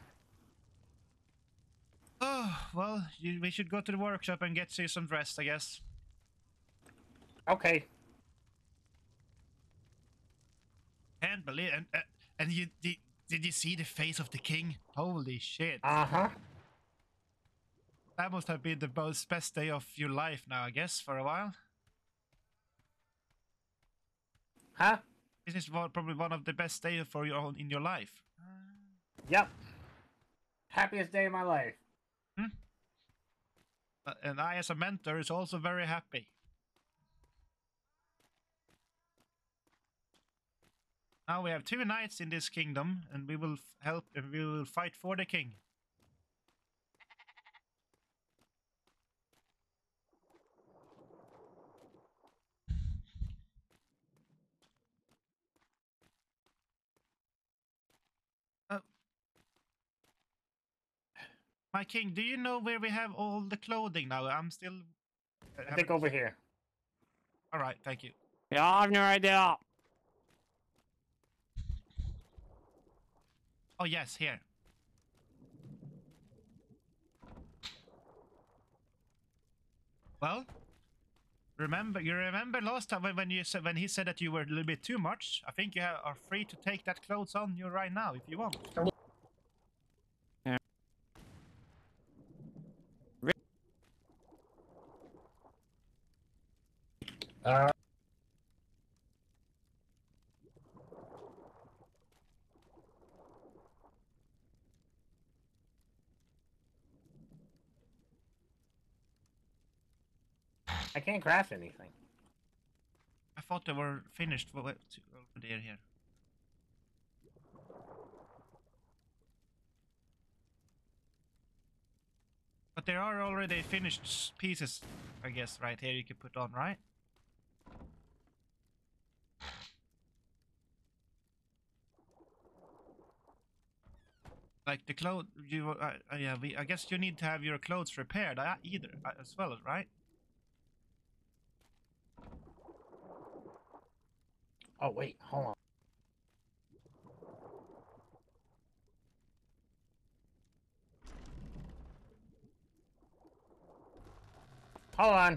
Oh, well, we should go to the workshop and get you some rest, I guess. Okay. Can't believe it. And you did you see the face of the king? Holy shit. Uh-huh. That must have been the best day of your life now, I guess, for a while. Huh? This is probably one of the best days for in your life. Yep. Happiest day of my life. And I, as a mentor, is also very happy. Now we have 2 knights in this kingdom, and we will help and we will fight for the king. My king, do you know where we have all the clothing now? I'm still... I think over here. Alright, thank you. Yeah, I have no idea. Oh, yes, here. Well, you remember last time when he said that you were a little bit too much? I think you are free to take that clothes on you right now if you want. I can't craft anything. I thought they were finished over there here. But there are already finished pieces, I guess, right here you can put on, right? Like the clothes, yeah, I guess you need to have your clothes repaired as well, right? Oh, wait, hold on. Hold on.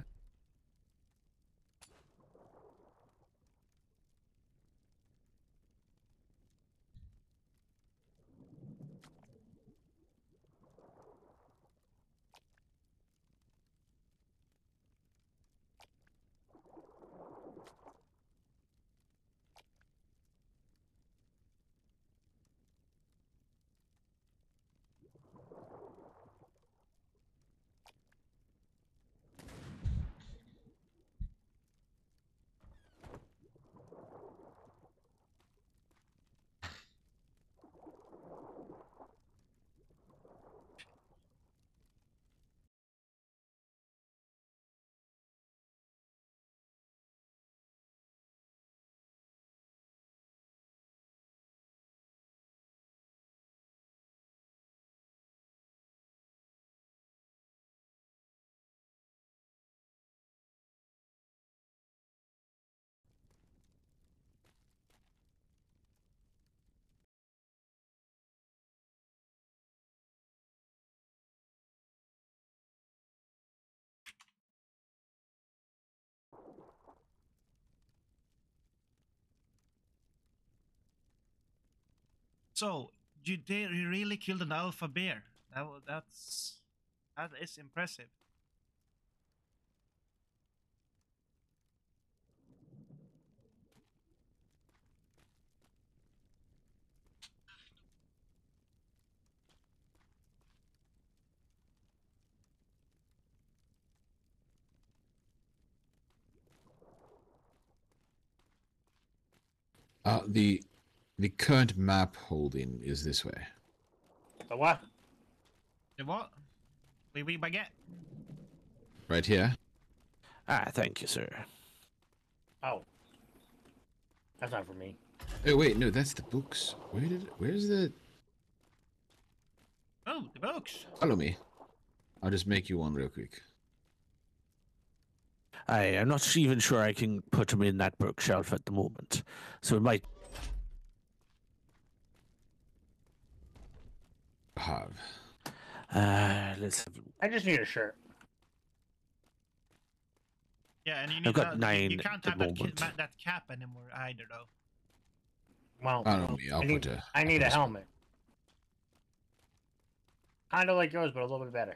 So, you really killed an alpha bear. That is impressive. The current map holding is this way. The what? The what? Oui, baguette. Right here. Ah, thank you, sir. Oh. That's not for me. Oh wait, no, that's the books. Where's the... Oh, the books. Follow me. I'll just make you one real quick. I'm not even sure I can put them in that bookshelf at the moment. So it might have. Let's have... I just need a shirt. Yeah, and you need I've got 9 you can't at have the moment. that cap anymore either, though. Well, I need a helmet. Kind of like yours, but a little bit better.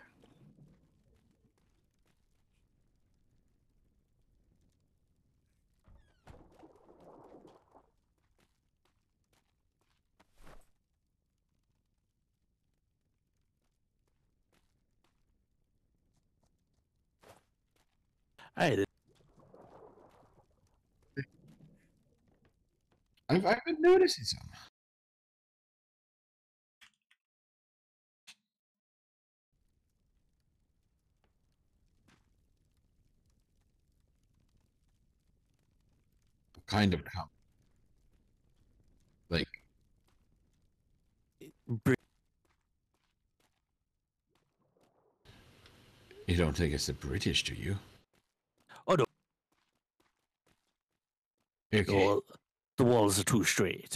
Hey, I've been noticing some. Kind of come. Like. You don't think it's the British, do you? Oh no. Okay. The walls are too straight.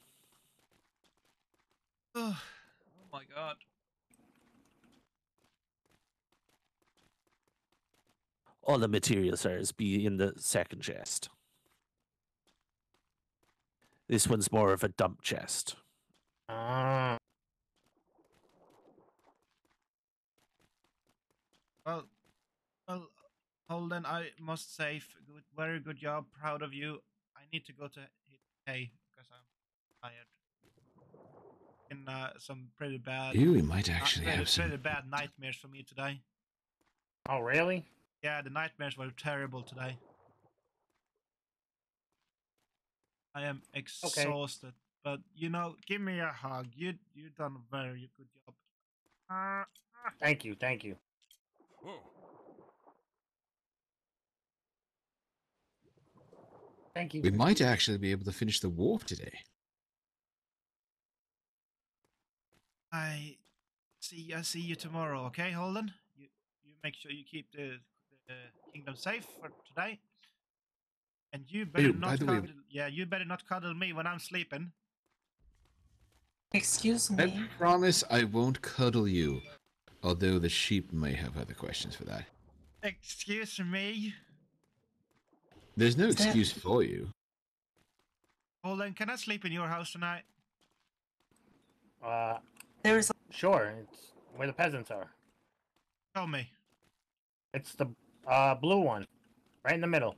Oh my god. All the materials are be in the second chest. This one's more of a dump chest. Well, Holden, I must say, very good job. Proud of you. I need to go to hay because I'm tired. In some pretty bad. You might actually have some. Pretty bad nightmares for me today. Oh, really? Yeah, the nightmares were terrible today. I am exhausted, but you know, give me a hug. You done a very good job. Thank you, thank you. Thank you. We might actually be able to finish the warp today. I see you tomorrow, okay, Holden? You make sure you keep the kingdom safe for today. And you better not cuddle, you better not cuddle me when I'm sleeping. Excuse me. I promise I won't cuddle you. Although the sheep may have other questions for that. Excuse me? There's no excuse for you. Holden, can I sleep in your house tonight? There's Sure, it's where the peasants are. Show me. It's the blue one. Right in the middle.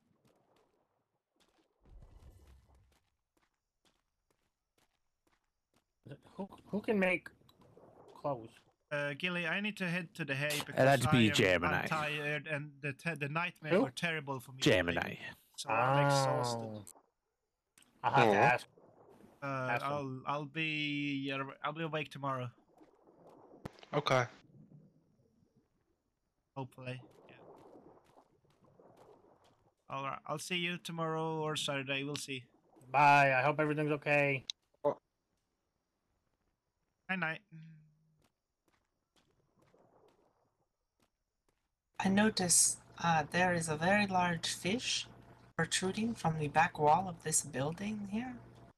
Who can make clothes? Gilly, I need to head to the hay because That'd be I'm Gemini. tired and the nightmares were terrible for me. Gemini. Today, so I'm exhausted. I'll have to ask. I'll be awake tomorrow. Okay. Hopefully. Yeah. All right. I'll see you tomorrow or Saturday. We'll see. Bye. I hope everything's okay. Night night. I notice there is a very large fish protruding from the back wall of this building here.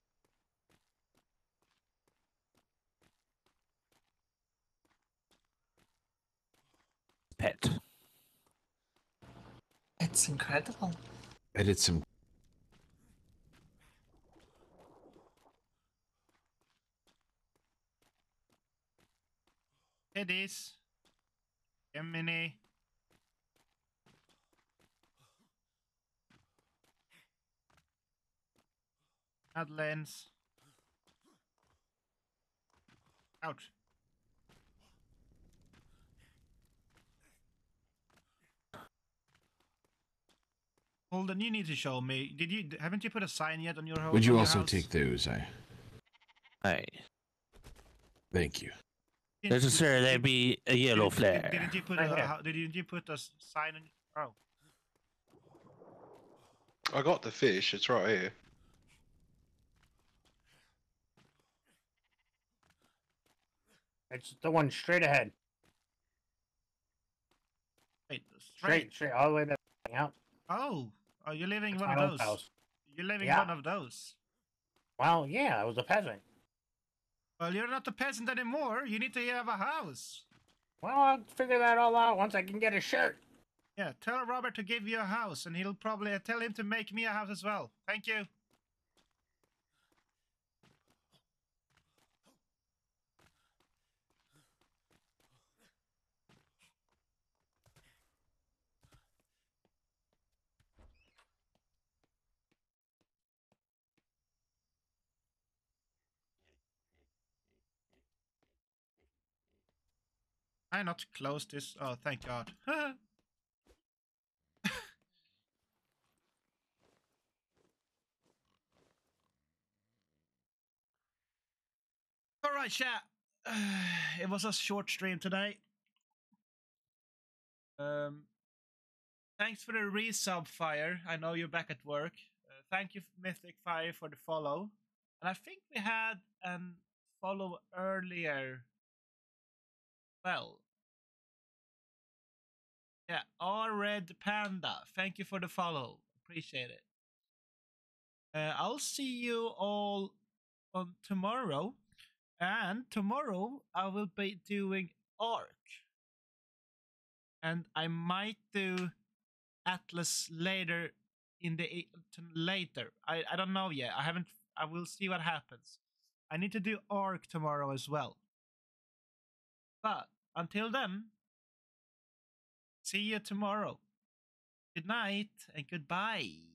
Pet. It's incredible. I did some. It is. Gemini. Add lens. Ouch. Holden, you need to show me. Haven't you put a sign yet on your house? Would you also take those? Aye. Thank you. Necessarily, there'd be a yellow flare. Didn't you put a sign on? Oh. I got the fish. It's right here. It's the one straight ahead. Wait, straight all the way to out. Oh, you're living That's one my of old those. house. You're living Yeah. one of those. Well, yeah, I was a peasant. Well, you're not a peasant anymore. You need to have a house. Well, I'll figure that all out once I can get a shirt. Yeah, tell Robert to give you a house, and he'll probably tell him to make me a house as well. Thank you. I not close this. Oh, thank God. right, chat. It was a short stream today. Thanks for the resub, Fire. I know you're back at work. Thank you, Mythic Fire, for the follow. And I think we had a follow earlier. Well, yeah, R-Red Panda. Thank you for the follow. Appreciate it. I'll see you all on tomorrow. And tomorrow I will be doing Ark. And I might do Atlas later in the later. I don't know yet. I will see what happens. I need to do Ark tomorrow as well. But until then, see you tomorrow. Good night and goodbye.